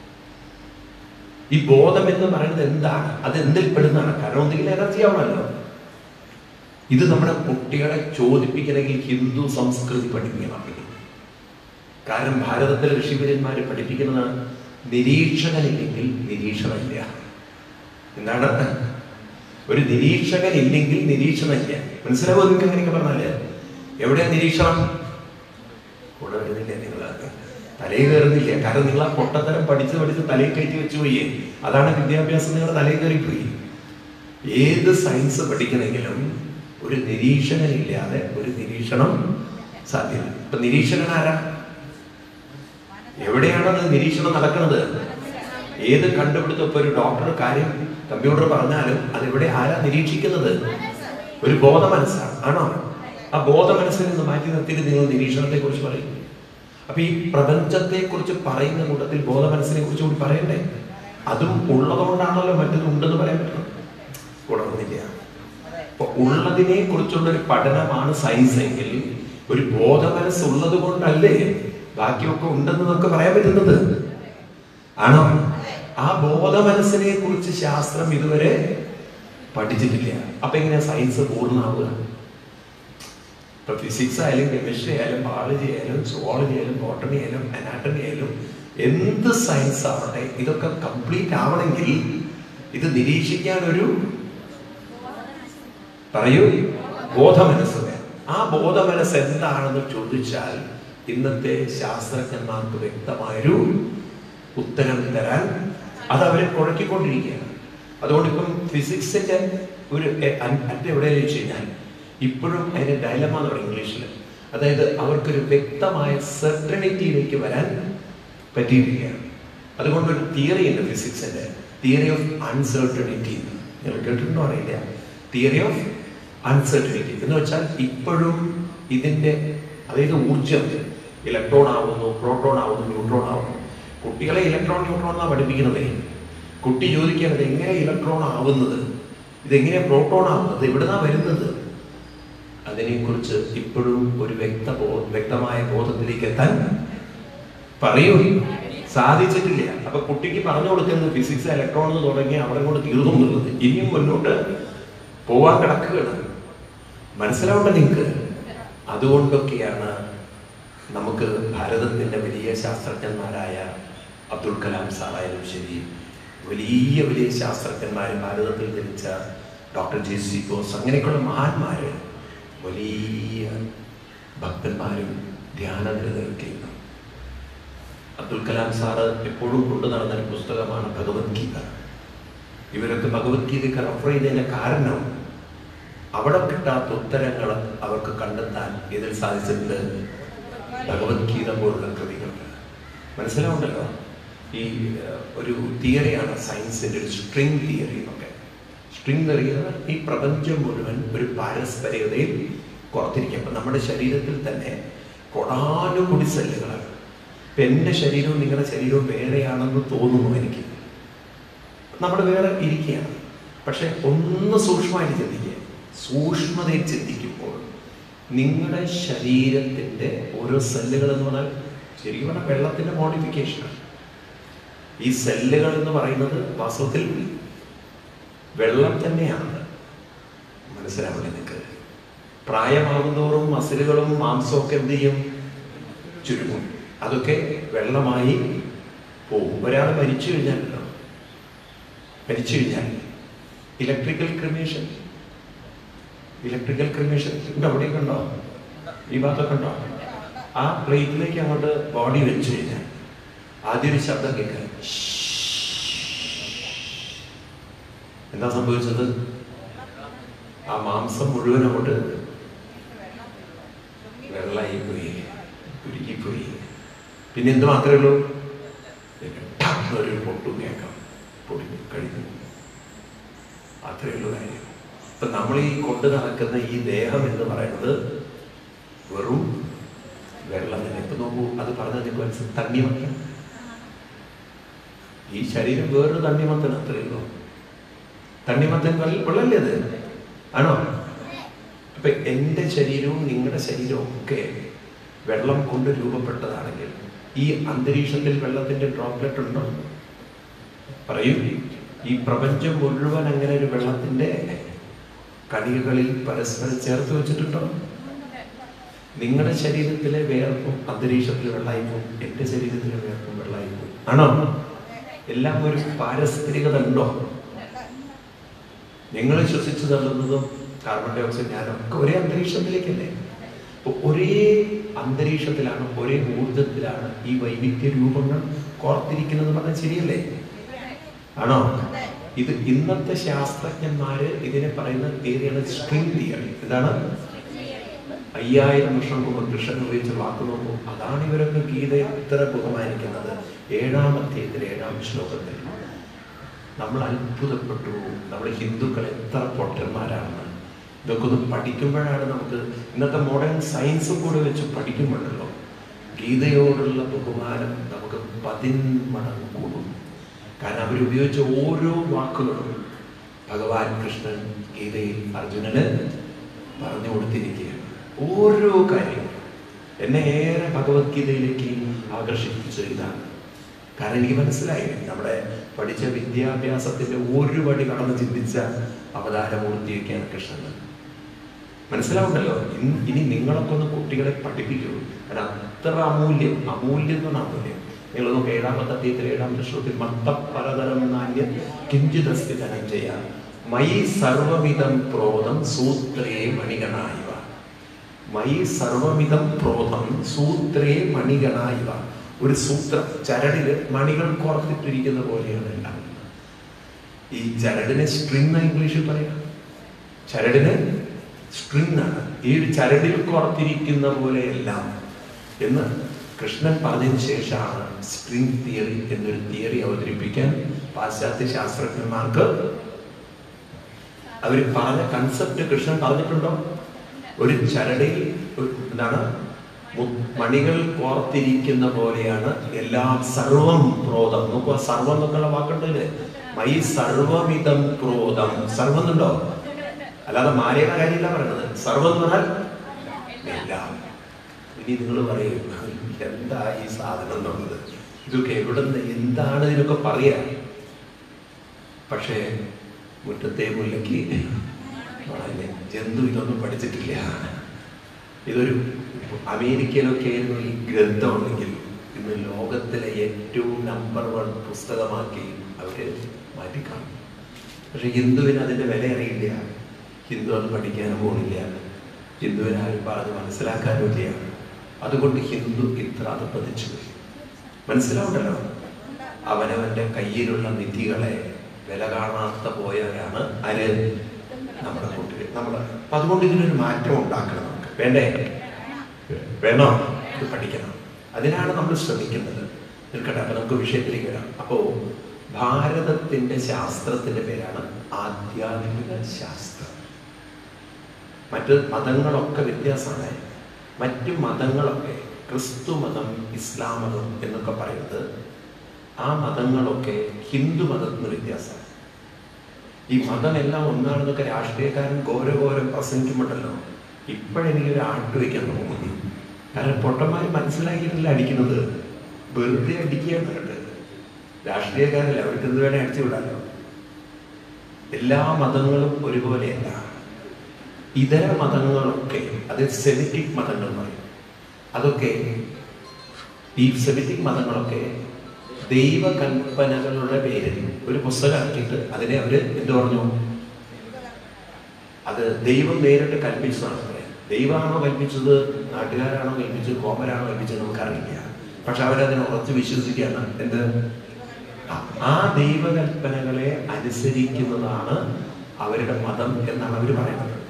ഈ ബോധം എന്ന് പറയുന്നത് എന്താണ്? അത് എന്തിൽ പെടുന്നതാണ്? കാരണം എന്തെങ്കിലും എനർജി ആവണമല്ലോ. ഇത് നമ്മുടെ കുട്ടികളെ ചോദിപ്പിക്കണമെങ്കിൽ ഹിന്ദു സംസ്കൃതി പഠിപ്പിക്കണം. കാരണം ഭാരതത്തിലെ ഋഷിവര്യന്മാരെ പഠിപ്പിക്കുന്നത് നിരീക്ഷകനില്ലെങ്കിൽ നിരീക്ഷണമില്ല. എന്താണ്? ഒരു നിരീക്ഷകൻ ഇല്ലെങ്കിൽ നിരീക്ഷണമില്ല. മനസ്സിലാവോ നിങ്ങൾക്ക്? അങ്ങനെയൊക്കെ പറഞ്ഞാല് എവിടെയാ നിരീക്ഷണം? കൂടെ വരുന്നില്ല, നിങ്ങൾ തലയിൽ കയറുന്നില്ല. കാരണം നിങ്ങൾ ആ പൊട്ടത്തരം പഠിച്ച് പഠിച്ച് തലയിൽ കയറ്റി വെച്ചു പോയി. അതാണ് വിദ്യാഭ്യാസം, നിങ്ങളുടെ തലയിൽ കയറിപ്പോയി. ഏത് സയൻസ് പഠിക്കണമെങ്കിലും ഒരു നിരീക്ഷകനില്ലാതെ ഒരു നിരീക്ഷണം സാധ്യമല്ല. ഇപ്പൊ നിരീക്ഷകൻ ആരാ? എവിടെയാണത് നിരീക്ഷണം നടക്കുന്നത്? ഏത് കണ്ടുപിടുത്തം? ഇപ്പൊ ഒരു ഡോക്ടർ കാര്യം കമ്പ്യൂട്ടർ പറഞ്ഞാലും അതെവിടെ ആരാ നിരീക്ഷിക്കുന്നത്? ഒരു ബോധ മനസ്സാണ്. ആണോ? ആ ബോധ മനസ്സിൽ നിന്ന് മാറ്റി നിർത്തിയിട്ട് നിങ്ങൾ നിരീക്ഷണത്തെ കുറിച്ച് പറയും. അപ്പൊ ഈ പ്രപഞ്ചത്തെ കുറിച്ച് പറയുന്ന കൂട്ടത്തിൽ ബോധ മനസ്സിനെ കുറിച്ച് കൂടി പറയണ്ടേ? അതും ഉള്ളതുകൊണ്ടാണല്ലോ മറ്റത് ഉണ്ടെന്ന് പറയാൻ പറ്റണം. കുഴപ്പമില്ല. അപ്പൊ ഉള്ളതിനെ കുറിച്ചുള്ള ഒരു പഠനമാണ് സയൻസ് എങ്കിൽ ഒരു ബോധ മനസ്സുള്ളത് കൊണ്ടല്ലേ ബാക്കിയൊക്കെ ഉണ്ടെന്ന് നമുക്ക് പറയാൻ പറ്റുന്നത്? ആണോ? ആ ബോധ മനസ്സിനെ കുറിച്ച് ശാസ്ത്രം ഇതുവരെ പഠിച്ചിട്ടില്ല. അപ്പൊ എങ്ങനെയാ സയൻസ് പൂർണ്ണമാവുക? ഇപ്പൊ ഫിസിക്സ് ആയാലും കെമിസ്ട്രി ആയാലും ബയോളജി ആയാലും സുവോളജി ആയാലും ബോട്ടണി ആയാലും അനാട്ടമി ആയാലും എന്ത് സയൻസ് ആവട്ടെ, ഇതൊക്കെ കംപ്ലീറ്റ് ആവണമെങ്കിൽ ഇത് നിരീക്ഷിക്കാൻ ഒരു പറയൂ ബോധ മനസ്സ് വേണം. ആ ബോധ മനസ്സ് എന്താണെന്ന് ചോദിച്ചാൽ ഇന്നത്തെ ശാസ്ത്രജ്ഞന്മാർക്ക് വ്യക്തമായൊരു ഉത്തരം തരാൻ അത് അവരെ കുഴക്കിക്കൊണ്ടിരിക്കുകയാണ്. അതുകൊണ്ട് ഇപ്പം ഫിസിക്സിന്റെ ഒരു അറ്റ എവിടെ ചോദിച്ചു കഴിഞ്ഞാൽ ഇപ്പോഴും അതിന്റെ ഡയലമ എന്ന് പറയും ഇംഗ്ലീഷിൽ. അതായത് അവർക്കൊരു വ്യക്തമായ സെർട്ടനിറ്റിയിലേക്ക് വരാൻ പറ്റിയിരിക്കുകയാണ്. അതുകൊണ്ടൊരു തിയറി ഉണ്ട് ഫിസിക്സിന്റെ, തിയറി ഓഫ് അൺസെർട്ടനിറ്റി. നിങ്ങൾ കേട്ടിട്ടുണ്ടോ അറിയില്ല. തിയറി ഓഫ് അൺസെർട്ടനിറ്റി എന്ന് വെച്ചാൽ ഇപ്പോഴും ഇതിന്റെ അതായത് ഊർജം ഇലക്ട്രോൺ ആവുന്നു, പ്രോട്ടോൺ ആവുന്നു, ന്യൂട്രോൺ ആവുന്നു. കുട്ടികളെ ഇലക്ട്രോൺ ന്യൂട്രോൺ എന്നാണ് പഠിപ്പിക്കുന്നത്. കുട്ടി ചോദിക്കുന്നത് എങ്ങനെ ഇലക്ട്രോൺ ആവുന്നത്, ഇതെങ്ങനെ പ്രോട്ടോൺ ആവുന്നത്, എവിടുന്നാ വരുന്നത്? അതിനെക്കുറിച്ച് ഇപ്പോഴും ഒരു വ്യക്ത വ്യക്തമായ ബോധത്തിലേക്ക് എത്താൻ പറയൂ സാധിച്ചിട്ടില്ല. അപ്പൊ കുട്ടിക്ക് പറഞ്ഞു കൊടുക്കുന്നത് ഫിസിക്സ് ഇലക്ട്രോൺ എന്ന് തുടങ്ങി അവിടെ കൊണ്ട് തീർന്നു എന്നുള്ളത്. ഇനിയും മുന്നോട്ട് പോവാൻ കിടക്കുകയാണ്. മനസ്സിലാവണ്ട നിങ്ങൾക്ക്? അതുകൊണ്ടൊക്കെയാണ് നമുക്ക് ഭാരതത്തിന്റെ വലിയ ശാസ്ത്രജ്ഞന്മാരായ അബ്ദുൽ കലാം സാറായാലും ശരി, വലിയ വലിയ ശാസ്ത്രജ്ഞന്മാർ ഭാരതത്തിൽ ജനിച്ച ഡോക്ടർ ജെ സി ബോസ്, അങ്ങനെയൊക്കെയുള്ള മഹാന്മാര് വലിയ ഭക്തന്മാരും ധ്യാനനിരതയൊക്കെയാണ്. അബ്ദുൽ കലാം സാറ് എപ്പോഴും കൊണ്ടു നടന്നൊരു പുസ്തകമാണ് ഭഗവത്ഗീത. ഇവരൊക്കെ ഭഗവത്ഗീതയ്ക്ക് റെഫർ ചെയ്തതിന്റെ കാരണം അവിടെ കിട്ടാത്ത ഉത്തരങ്ങൾ അവർക്ക് കണ്ടെത്താൻ ഇതിൽ സാധിച്ചിട്ടുണ്ട് ഭഗവത്ഗീത പോലുള്ള കൃതികൾക്ക്. മനസ്സിലാവുണ്ടല്ലോ? ഈ ഒരു തിയറിയാണ് സയൻസിന്റെ ഒരു സ്ട്രിങ് തിയറി എന്നൊക്കെ. സ്ട്രിങ് തിയറി ഈ പ്രപഞ്ചം മുഴുവൻ ഒരു പാരസ്പരികതയിൽ കുറത്തിരിക്കുക. അപ്പം നമ്മുടെ ശരീരത്തിൽ തന്നെ കൊടാനുകൂടി സെല്ലുകളാണ്. ഇപ്പം എൻ്റെ ശരീരവും നിങ്ങളുടെ ശരീരവും വേറെയാണെന്ന് തോന്നുന്നു എനിക്ക്. നമ്മൾ വേറെ ഇരിക്കുകയാണ്. പക്ഷെ ഒന്ന് സൂക്ഷ്മമായിട്ട് ചിന്തിക്കുക. സൂക്ഷ്മതയിൽ ചിന്തിക്കുമ്പോൾ നിങ്ങളുടെ ശരീരത്തിൻ്റെ ഓരോ സെല്ലുകൾ എന്ന് പറഞ്ഞാൽ ശരിക്കും പറഞ്ഞാൽ വെള്ളത്തിൻ്റെ മോഡിഫിക്കേഷനാണ്. ഈ സെല്ലുകൾ എന്ന് പറയുന്നത് വാസ്തവത്തിൽ വെള്ളം തന്നെയാണ്. മനസ്സിലാവില്ല നിങ്ങൾക്ക്? പ്രായമാകുന്നതോറും മസിലുകളും മാംസവും ഒക്കെ എന്ത് ചെയ്യും? ചുരുങ്ങും. അതൊക്കെ വെള്ളമായി പോകും. ഒരാൾ മരിച്ചു കഴിഞ്ഞാലല്ലോ, മരിച്ചു കഴിഞ്ഞാൽ ഇലക്ട്രിക്കൽ ക്രിമേഷൻ ഇലക്ട്രിക്കൽ ക്രിമേഷൻ ഇവിടെ അവിടെയൊക്കെ ഉണ്ടോ? ഈ ഭാഗത്തൊക്കെ ഉണ്ടോ? ആ പ്ലേറ്റിലേക്ക് അങ്ങോട്ട് ബോഡി വെച്ച് കഴിഞ്ഞാൽ ആദ്യം ഒരു ശബ്ദം കേൾക്കുക. എന്താ സംഭവിച്ചത്? ആ മാംസം മുഴുവൻ അങ്ങോട്ട് വെള്ളമായി പോയി, ഉരുകിപ്പോയി. പിന്നെ എന്ത് മാത്രമേ ഉള്ളൂ? ഒരു പൊട്ടും കേൾക്കാം, പൊടി കഴിഞ്ഞു. അത്രയേ ഉള്ളൂ കാര്യം. ഇപ്പൊ നമ്മൾ ഈ കൊണ്ട് നടക്കുന്ന ഈ ദേഹം എന്ന് പറയുന്നത് വെറും വെള്ളം തന്നെ. ഇപ്പൊ നോക്കൂ, അത് പറഞ്ഞത് മനസ്സിൽ തണ്ണിമത്തൻ. ഈ ശരീരം വേറൊരു തണ്ണിമത്തൻ അത്രയുള്ളൂ. തണ്ണിമത്തൻ വെള്ളല്ലേ അത്? ആണോ? അപ്പൊ എൻ്റെ ശരീരവും നിങ്ങളുടെ ശരീരവും ഒക്കെ വെള്ളം കൊണ്ട് രൂപപ്പെട്ടതാണെങ്കിൽ ഈ അന്തരീക്ഷത്തിൽ വെള്ളത്തിന്റെ ഡ്രോപ്ലെറ്റ് ഉണ്ടോ? പറയൂ. ഈ പ്രപഞ്ചം മുഴുവൻ അങ്ങനെ ഒരു വെള്ളത്തിന്റെ കണികകളിൽ പരസ്പരം ചേർത്ത് വെച്ചിട്ടുണ്ടോ? നിങ്ങളുടെ ശരീരത്തിലെ വേർപ്പും അന്തരീക്ഷത്തിൽ വെള്ളമായിപ്പോ, എൻ്റെ ശരീരത്തിലെ വേർപ്പും വെള്ളമായിപ്പോ. ആണോ? എല്ലാം ഒരു പാരസ്പരികത ഉണ്ടോ? നിങ്ങൾ ശ്വസിച്ചു തള്ളുന്നതും കാർബൺ ഡൈ ഓക്സൈഡ് ഞാനൊക്കെ ഒരേ അന്തരീക്ഷത്തിലേക്കല്ലേ? ഒരേ അന്തരീക്ഷത്തിലാണ്, ഒരേ ഊർജത്തിലാണ് ഈ വൈവിധ്യ രൂപങ്ങൾ കോർത്തിരിക്കുന്നത് പറഞ്ഞാൽ ശരിയല്ലേ? ആണോ? ഇത് ഇന്നത്തെ ശാസ്ത്രജ്ഞന്മാര് ഇതിനെ പറയുന്ന തിയറിയാണ് സ്ട്രിംഗ് തിയറി. ഇതാണ് അയ്യായിരം വർഷം മുമ്പ് കൃഷ്ണൻ ഉപയോഗിച്ച വാക്ക് നോക്കൂ. അതാണ് ഇവരൊക്കെ ഗീതയെ ഇത്ര ബഹുമാനിക്കുന്നത്. ഏഴാം അധ്യായത്തിൽ ഏഴാം ശ്ലോകത്തിൽ നമ്മൾ അത്ഭുതപ്പെട്ടു. നമ്മൾ ഹിന്ദുക്കൾ എത്ര പൊട്ടന്മാരാണ്. ഇതൊക്കെ ഒന്ന് പഠിക്കുമ്പോഴാണ് നമുക്ക് ഇന്നത്തെ മോഡേൺ സയൻസും കൂടെ വെച്ച് പഠിക്കുമ്പോഴല്ലോ ഗീതയോടുള്ള ബഹുമാനം നമുക്ക് പതിന്മടങ്ങ് കൂടും. കാരണം അവരുപയോഗിച്ച ഓരോ വാക്കുകളും ഭഗവാൻ കൃഷ്ണൻ ഗീതയിൽ അർജുനന് പറഞ്ഞു കൊടുത്തിരിക്കുകയാണ്. ഓരോ കാര്യങ്ങളും എന്നെ ഏറെ ഭഗവത്ഗീതയിലേക്ക് ആകർഷിപ്പിച്ച ഇതാണ്. കാരണം എനിക്ക് മനസ്സിലായി, നമ്മുടെ പഠിച്ച വിദ്യാഭ്യാസത്തിന്റെ ഒരു വടി കടന്ന് ചിന്തിച്ച അവതാരമൂർത്തിയൊക്കെയാണ് കൃഷ്ണൻ. മനസ്സിലാവുന്നല്ലോ. ഇനി നിങ്ങളൊക്കെ ഒന്ന് കുട്ടികളെ പഠിപ്പിക്കൂ. കാരണം അത്ര അമൂല്യം, അമൂല്യം എന്ന് പറഞ്ഞാൽ അമൂല്യം. നിങ്ങൾ നോക്കുക, ഏഴാമത്തെ അധ്യായത്തിൽ ഏഴാമത്തെ ശ്ലോകത്തിൽ മത്തപരതരം നാണ്യം കിഞ്ചിതസ്തി ധനഞ്ജയ മയി സർവമിതം ക്രോധം സൂത്രേ മണിഗണായിവ. മയി സർവമിതം ക്രോധം സൂത്രേ മണിഗണായിവ. ഒരു സൂത്രം, ചരടില് മണികൾ കോർത്തിട്ടിരിക്കുന്ന പോലെയാണ് എല്ലാം. ഈ ചരടിനെ സ്ട്രിങ് ഇംഗ്ലീഷിൽ പറയാം. ചരടിന് സ്ട്രിങ് ആണ്. ഈ ഒരു ചരടിൽ കോർത്തിരിക്കുന്ന പോലെയെല്ലാം എന്ന് കൃഷ്ണൻ പറഞ്ഞതിന് ശേഷമാണ് സ്ട്രിംഗ് തിയറി എന്നൊരു തിയറി അവതരിപ്പിക്കാൻ പാശ്ചാത്യ ശാസ്ത്രജ്ഞന്മാർക്ക് അവർ പറഞ്ഞ കൺസെപ്റ്റ് കൃഷ്ണൻ പറഞ്ഞിട്ടുണ്ടോ? ഒരു ചരടിൽ എന്താണ് മണികൾ കോർത്തിരിക്കുന്ന പോലെയാണ് എല്ലാം. സർവം ക്രോധം നോക്കുക, സർവം എന്നൊക്കെയുള്ള വാക്കുണ്ടല്ലേ? മൈ സർവമിതം ക്രോധം. സർവം എന്നുണ്ടോ? അല്ലാതെ മാലയുടെ കാര്യമില്ല പറയുന്നത്. സർവം എന്ന് പറഞ്ഞാൽ എല്ലാം. ഇനി നിങ്ങൾ പറയും, എന്താ ഈ സാധനം എന്നുള്ളത്? ഇതൊക്കെ എവിടെ നിന്ന്, എന്താണ് ഇതിനൊക്കെ പറയാ? പക്ഷേ മുറ്റത്തെ മുല്ലയ്ക്ക് വളരെ ജന്തു ഇതൊന്നും പഠിച്ചിട്ടില്ല. ഇതൊരു അമേരിക്കയിലൊക്കെ ആയിരുന്നു ഈ ഗ്രന്ഥം ഉണ്ടെങ്കിൽ ഇന്ന് ലോകത്തിലെ ഏറ്റവും നമ്പർ വൺ പുസ്തകമാക്കി അവര് മാറ്റിക്കാണും. പക്ഷെ ഹിന്ദുവിന് അതിന്റെ വില അറിയില്ല. ഹിന്ദു അത് പഠിക്കാനും പോണില്ല. ഹിന്ദുവിനെ ആരും പറഞ്ഞ് മനസ്സിലാക്കാനും ഇല്ല. അതുകൊണ്ട് ഹിന്ദു ഇത്ര അത് പതിച്ചു പോയി. മനസ്സിലാവുണ്ടല്ലോ? അവനവന്റെ കയ്യിലുള്ള നിധികളെ വില കാണാത്ത പോയവരാണ് ആര്? നമ്മുടെ കൂട്ടുകാർ. നമ്മള് അപ്പൊ അതുകൊണ്ട് ഇതിനൊരു മാറ്റം ഉണ്ടാക്കണം. നമുക്ക് വേണ്ടേ? വേണോ? ഇത് പഠിക്കണം. അതിനാണ് നമ്മൾ ശ്രമിക്കുന്നത്. നിൽക്കട്ടെ, അപ്പൊ നമുക്ക് വിഷയത്തിലേക്ക് വരാം. അപ്പോ ഭാരതത്തിന്റെ ശാസ്ത്രത്തിന്റെ പേരാണ് ആധ്യാത്മിക ശാസ്ത്രം. മറ്റ് മതങ്ങളൊക്കെ വ്യത്യാസമാണ്. മറ്റു മതങ്ങളൊക്കെ ക്രിസ്തു മതം, ഇസ്ലാം മതം എന്നൊക്കെ പറയുന്നത്, ആ മതങ്ങളൊക്കെ ഹിന്ദു മതത്തിന് വ്യത്യാസമാണ്. ഈ മതമെല്ലാം ഒന്നാണെന്നൊക്കെ രാഷ്ട്രീയക്കാരൻ ഘോരഘോരം പ്രസംഗിക്കുമ്പോണ്ടല്ലോ ഇപ്പോഴെനിക്കൊരു ആട്ട് വയ്ക്കാൻ തോന്നുന്നു. കാരണം പൊട്ടന്മാർ മനസ്സിലാക്കിയിട്ടില്ല അടിക്കുന്നത്. വെറുതെ അടിക്കുകയാണ്. രാഷ്ട്രീയക്കാരല്ല, അവർക്ക് എന്ത് വേണേ അടിച്ചു വിടാലോ. എല്ലാ മതങ്ങളും ഒരുപോലെയല്ല. ഇതര മതങ്ങളൊക്കെ, അത് സെമിറ്റിക് മതങ്ങൾ പറയും, അതൊക്കെ ഈ സെമിറ്റിക് മതങ്ങളൊക്കെ ദൈവകൽപ്പനകളുടെ പേരിൽ ഒരു പുസ്തകം ഇറക്കിയിട്ട് അതിനെ അവര് എന്ത് പറഞ്ഞു? അത് ദൈവം നേരിട്ട് കൽപ്പിച്ചതാണ് പറയാം. ദൈവമാണോ കൽപ്പിച്ചത്, നാട്ടുകാരാണോ കൽപ്പിച്ചത്, കോമരാണോ കൽപ്പിച്ചത് നമുക്കറിയില്ല. പക്ഷെ അവരതിനെ ഉറച്ചു വിശ്വസിക്കുകയാണ്. എന്ത്? ആ ദൈവകൽപ്പനകളെ അനുസരിക്കുന്നതാണ് അവരുടെ മതം എന്നാണ് അവർ പറയുന്നത്.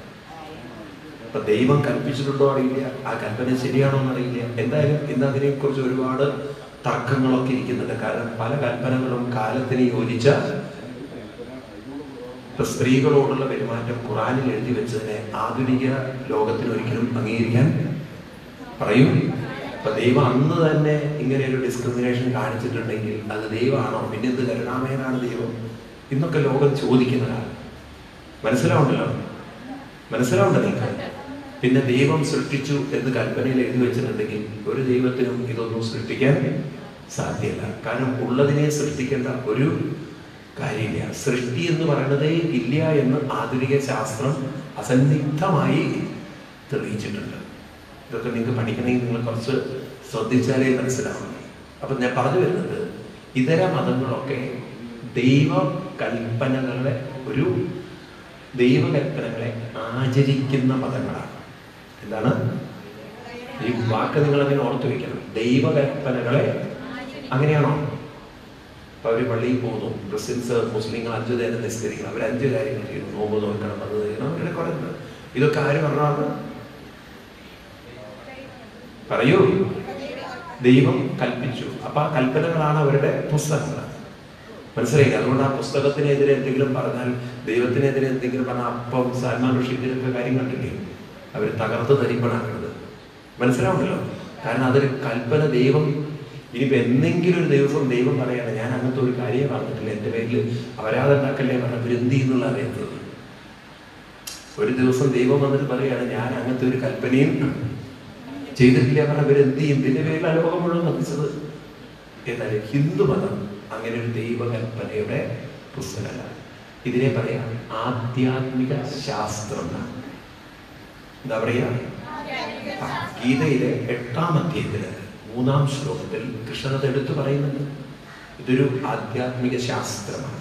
അപ്പൊ ദൈവം കൽപ്പിച്ചിട്ടുണ്ടോ അറിയില്ല, ആ കൽപ്പന ശരിയാണോ എന്നറിയില്ല. എന്തായാലും ഇന്ന് അതിനെക്കുറിച്ച് ഒരുപാട് തർക്കങ്ങളൊക്കെ ഇരിക്കുന്നുണ്ട്. കാരണം പല കൽപ്പനകളും കാലത്തിന് യോജിച്ച ഇപ്പൊ സ്ത്രീകളോടുള്ള പെരുമാറ്റം ഖുറാനിൽ എഴുതി വെച്ചതിനെ ആധുനിക ലോകത്തിന് ഒരിക്കലും അംഗീകരിക്കാൻ പറയും. അപ്പൊ ദൈവം അന്ന് തന്നെ ഇങ്ങനെ ഒരു ഡിസ്ക്രിമിനേഷൻ കാണിച്ചിട്ടുണ്ടെങ്കിൽ അത് ദൈവമാണോ? പിന്നെ എന്ത് കരുണാമയനാണ് ദൈവം ഇന്നൊക്കെ ലോകം ചോദിക്കുന്നതാണ്. മനസ്സിലാവുണ്ടല്ലോ, മനസ്സിലാവുണ്ടല്ലോ നിങ്ങൾക്ക്. പിന്നെ ദൈവം സൃഷ്ടിച്ചു എന്ന് കൽപ്പനയിൽ എഴുതി വെച്ചിട്ടുണ്ടെങ്കിൽ ഒരു ദൈവത്തിനും ഇതൊന്നും സൃഷ്ടിക്കാൻ സാധ്യമല്ല. കാരണം ഉള്ളതിനെ സൃഷ്ടിക്കേണ്ട ഒരു കാര്യമില്ല. സൃഷ്ടി എന്ന് പറയുന്നതേ ഇല്ല എന്ന് ആധുനിക ശാസ്ത്രം അസന്നിഗ്ധമായി തെളിയിച്ചിട്ടുണ്ട്. ഇതൊക്കെ നിങ്ങൾക്ക് പഠിക്കണമെങ്കിൽ നിങ്ങൾ കുറച്ച് ശ്രദ്ധിച്ചാലേ മനസ്സിലാവണം. അപ്പൊ ഞാൻ പറഞ്ഞു വരുന്നത്, ഇതര മതങ്ങളൊക്കെ ദൈവ കൽപ്പനകളെ ഒരു ദൈവകൽപ്പനകളെ ആചരിക്കുന്ന മതങ്ങളാണ്. എന്താണ് ഈ വാക്ക്? നിങ്ങൾ അങ്ങനെ ഓർത്തു വയ്ക്കണം. ദൈവകൽപ്പനകളെ അങ്ങനെയാണോ? അപ്പൊ അവര് പള്ളിയിൽ പോകുന്നു, ക്രിസ്ത്യൻസ് മുസ്ലിങ്ങൾ അഞ്ചു നേരം നിസ്കരിക്കണം, അവർ അഞ്ച് കാര്യങ്ങൾ ചെയ്യുന്നു. നോമ്പ് നോക്കണം, അത് ചെയ്യണം, അവരുടെ കുറെ. ഇതൊക്കെ ആര് പറഞ്ഞാണ്? പറയൂ. ദൈവം കൽപ്പിച്ചു. അപ്പൊ ആ കൽപ്പനകളാണ് അവരുടെ പുസ്തകങ്ങൾ. മനസ്സിലായില്ല? അതുകൊണ്ട് ആ പുസ്തകത്തിനെതിരെ എന്തെങ്കിലും പറഞ്ഞാൽ, ദൈവത്തിനെതിരെ എന്തെങ്കിലും പറഞ്ഞാൽ, അപ്പം സൽമാൻ റുഷ്ദിയൊക്കെ കാര്യം കണ്ടില്ലേ, അവർ തകർത്ത് തരിപ്പണാക്കുന്നത്. മനസ്സിലാവുണ്ടല്ലോ. കാരണം അതൊരു കൽപ്പന. ദൈവം ഇനിയിപ്പോ എന്തെങ്കിലും ഒരു ദിവസം ദൈവം പറയാണ്, ഞാൻ അങ്ങനത്തെ ഒരു കാര്യം പറഞ്ഞിട്ടില്ല, എന്റെ പേരിൽ അപരാധം ഉണ്ടാക്കല്ലേ പറഞ്ഞ വൃന്തി എന്നുള്ള അറിയുന്നത്. ഒരു ദിവസം ദൈവം വന്നിട്ട് പറയാണ്, ഞാൻ അങ്ങനത്തെ ഒരു കൽപ്പനയും ചെയ്തിട്ടില്ല പറഞ്ഞ അവരെന്ത് ചെയ്യും? പിന്നെ പേരിൽ ലോകം മുഴുവൻ കത്തിച്ചത്. ഏതായാലും ഹിന്ദുമതം അങ്ങനെ ഒരു ദൈവകൽപ്പനയുടെ പുസ്തകമല്ല. ഇതിനെ പറയാം ആധ്യാത്മിക ശാസ്ത്രം. എന്താ പറയാ? ഗീതയിലെ എട്ടാം അധ്യായത്തില് മൂന്നാം ശ്ലോകത്തിൽ കൃഷ്ണൻ എടുത്തു പറയുന്നുണ്ട്. ഇതൊരു ആധ്യാത്മിക ശാസ്ത്രമാണ്.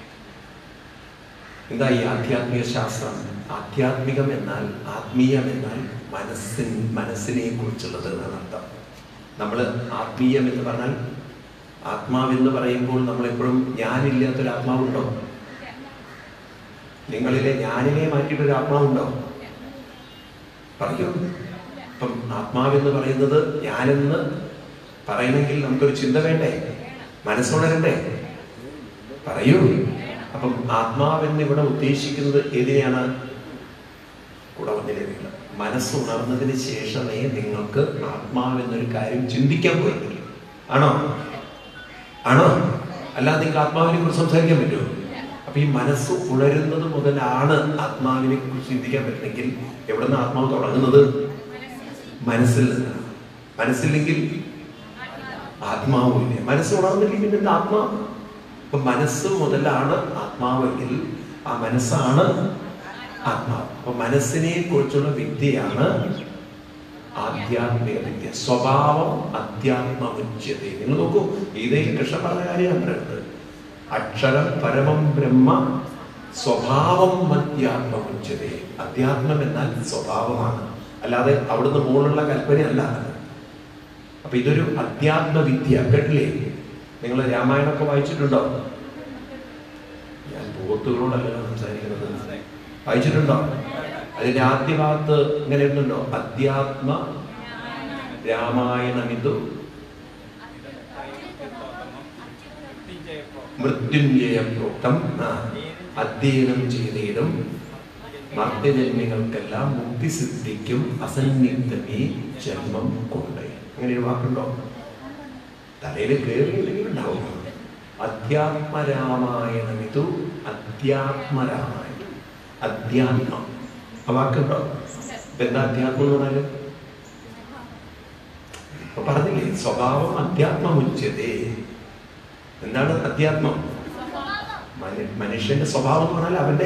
എന്താ ഈ ആധ്യാത്മിക ശാസ്ത്രം? ആധ്യാത്മികം എന്നാൽ, ആത്മീയം എന്നാൽ മനസ്സിൻ മനസ്സിനെ കുറിച്ചുള്ളത് എന്നാണ് അർത്ഥം. നമ്മൾ ആത്മീയം എന്ന് പറഞ്ഞാൽ, ആത്മാവെന്ന് പറയുമ്പോൾ നമ്മളെപ്പോഴും ഞാനില്ലാത്തൊരു ആത്മാവുണ്ടോ? നിങ്ങളിലെ ഞാനിനെ മാറ്റിയിട്ടൊരു ആത്മാവുണ്ടോ? പറയൂ. അപ്പം ആത്മാവെന്ന് പറയുന്നത് ഞാനെന്ന് പറയണമെങ്കിൽ നമുക്കൊരു ചിന്ത വേണ്ടേ? മനസ്സുണരണ്ടേ? പറയൂ. അപ്പം ആത്മാവെന്ന് ഇവിടെ ഉദ്ദേശിക്കുന്നത് ഏതിനെയാണ്? കൂടെ വന്നില്ലേ നിങ്ങൾ? മനസ്സുണർന്നതിന് ശേഷമേ നിങ്ങൾക്ക് ആത്മാവെന്നൊരു കാര്യം ചിന്തിക്കാൻ പോയിട്ടില്ല. ആണോ? ആണോ? അല്ലാതെ നിങ്ങൾക്ക് ആത്മാവിനെ കുറിച്ച് സംസാരിക്കാൻ പറ്റുമോ? അപ്പൊ ഈ മനസ്സ് ഉണരുന്നത് മുതലാണ് ആത്മാവിനെ കുറിച്ച് ചിന്തിക്കാൻ പറ്റണമെങ്കിൽ എവിടെ നിന്ന് ആത്മാവ് തുടങ്ങുന്നത്? മനസ്സിൽ നിന്നാണ്. മനസ്സില്ലെങ്കിൽ ആത്മാവില്ല. മനസ്സ് ഉണർന്നില്ലെങ്കിൽ പിന്നെ ആത്മാവ്. അപ്പൊ മനസ്സ് മുതലാണ് ആത്മാവെങ്കിൽ ആ മനസ്സാണ് ആത്മാവ്. അപ്പൊ മനസ്സിനെ കുറിച്ചുള്ള വിദ്യയാണ് ആധ്യാത്മിക വിദ്യ. സ്വഭാവം അധ്യാത്മമുച്യത. നിങ്ങൾ നോക്കൂ, ഗീതയിൽ കൃഷ്ണൻ പറഞ്ഞ കാര്യമാണ് പറയുന്നത്. അക്ഷരം പരമം ബ്രഹ്മ സ്വഭാവം അധ്യാത്മമുച്യത. അധ്യാത്മം എന്നാൽ സ്വഭാവമാണ്, അല്ലാതെ അവിടുന്ന് മുകളിലുള്ള കൽപ്പനയല്ല. അപ്പൊ ഇതൊരു അധ്യാത്മവിദ്യ. കേട്ടില്ലേ? നിങ്ങൾ രാമായണമൊക്കെ വായിച്ചിട്ടുണ്ടോ? ഞാൻ പോത്തുകളോടല്ല സംസാരിക്കുന്നത്. വായിച്ചിട്ടുണ്ടോ? അതിന്റെ ആദ്യ ഭാഗത്ത് ഇങ്ങനെ ഉണ്ടോ? അധ്യാത്മ രാമായണമിതു മൃത്യുഞ്ജയ പ്രോക്തം അധ്യയനം ചെയ്തേതും മർത്യജന്മികൾക്കെല്ലാം മുക്തി സിദ്ധിക്കും അസന്നിഗ്ധമേ ജന്മം കൊണ്ട്. അങ്ങനെ ഒരു വാക്കുണ്ടോ? തലയിൽ കയറിയില്ലെങ്കിൽ ഉണ്ടാവും. അധ്യാത്മരാമായണമിതു അധ്യാത്മരാമായണം. അധ്യാത്മം ആ വാക്കുണ്ടോ? ഇപ്പൊ എന്താ അധ്യാത്മം എന്ന് പറഞ്ഞാല്? ഇപ്പൊ പറഞ്ഞില്ലേ, സ്വഭാവം അധ്യാത്മമുച്യതേ. എന്താണ് അധ്യാത്മം? മനുഷ്യന്റെ സ്വഭാവം എന്ന് പറഞ്ഞാൽ അവന്റെ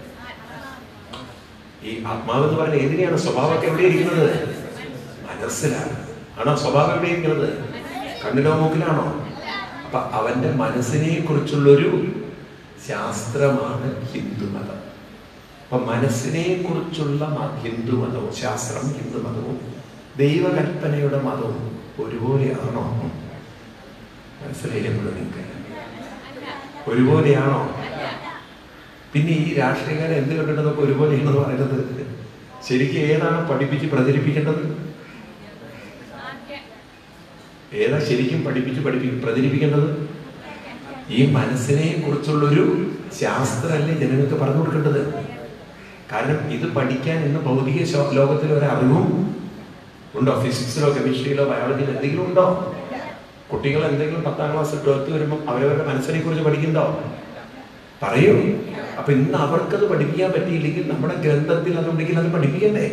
ഈ ആത്മാവ് എന്ന് പറഞ്ഞാൽ ഏതിനെയാണ്? സ്വഭാവമൊക്കെ എവിടെ ഇരിക്കുന്നത്? മനസ്സിലാണ്. ആണോ സ്വഭാവം എവിടെ ഇരിക്കുന്നത്? കണ്ണിലോ മൂക്കിലാണോ? അപ്പൊ അവന്റെ മനസ്സിനെ കുറിച്ചുള്ളൊരു ശാസ്ത്രമാണ് ഹിന്ദുമതം. അപ്പൊ മനസ്സിനെ കുറിച്ചുള്ള ഹിന്ദുമതവും ശാസ്ത്രം, ഹിന്ദുമതവും ദൈവകൽപ്പനയുടെ മതവും ഒരുപോലെയാണോ? മനസ്സിലായില്ലേ നിങ്ങൾക്ക്? ഒരുപോലെയാണോ? പിന്നെ ഈ രാഷ്ട്രീയക്കാരെ എന്ത് കണ്ടിട്ടതൊക്കെ ഒരുപോലെയാണെന്ന് പറയുന്നത്? ശരിക്കും ഏതാണ് പഠിപ്പിച്ച് പ്രചരിപ്പിക്കേണ്ടത്? ഏതാ ശരിക്കും പഠിപ്പിച്ച് പഠിപ്പി പ്രചരിപ്പിക്കേണ്ടത്? ഈ മനസ്സിനെ കുറിച്ചുള്ളൊരു ശാസ്ത്രമല്ലേ ജനങ്ങൾക്ക് പറഞ്ഞു കൊടുക്കേണ്ടത്. കാരണം ഇത് പഠിക്കാൻ ഇന്ന് ഭൗതിക ലോകത്തിൽ ഒരറിവും ഉണ്ടോ? ഫിസിക്സിലോ കെമിസ്ട്രിയിലോ ബയോളജിയിലോ എന്തെങ്കിലും ഉണ്ടോ? കുട്ടികൾ എന്തെങ്കിലും പത്താം ക്ലാസ് ട്വൽത്ത് വരുമ്പോൾ അവരവരുടെ മനസ്സിനെ കുറിച്ച് പഠിക്കുന്നുണ്ടോ? പറയൂ. അപ്പൊ ഇന്ന് അവർക്കത് പഠിപ്പിക്കാൻ പറ്റിയില്ലെങ്കിൽ നമ്മുടെ ഗ്രന്ഥത്തിൽ അതുണ്ടെങ്കിൽ അത് പഠിപ്പിക്കണ്ടേ?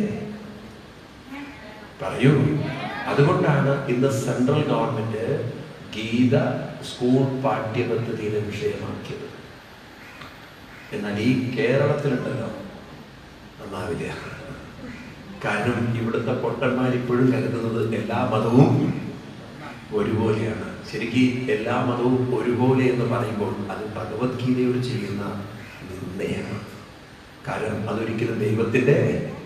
പറയൂ. അതുകൊണ്ടാണ് ഇന്ന് സെൻട്രൽ ഗവൺമെന്റ് ഗീത സ്കൂൾ പാഠ്യപദ്ധതിയിലെ വിഷയമാക്കിയത്. എന്നാൽ ഈ കേരളത്തിലുണ്ടല്ലോ നന്നാവില്ല. കാരണം ഇവിടുത്തെ പൊട്ടന്മാർ ഇപ്പോഴും കരുതുന്നത് എല്ലാ മതവും ഒരുപോലെയാണ്. ശരിക്കും എല്ലാ മതവും ഒരുപോലെ എന്ന് പറയുമ്പോൾ അത് ഭഗവത്ഗീതയോട് ചെയ്യുന്ന നിന്ദയാണ്. കാരണം അതൊരിക്കലും ദൈവത്തിന്റെ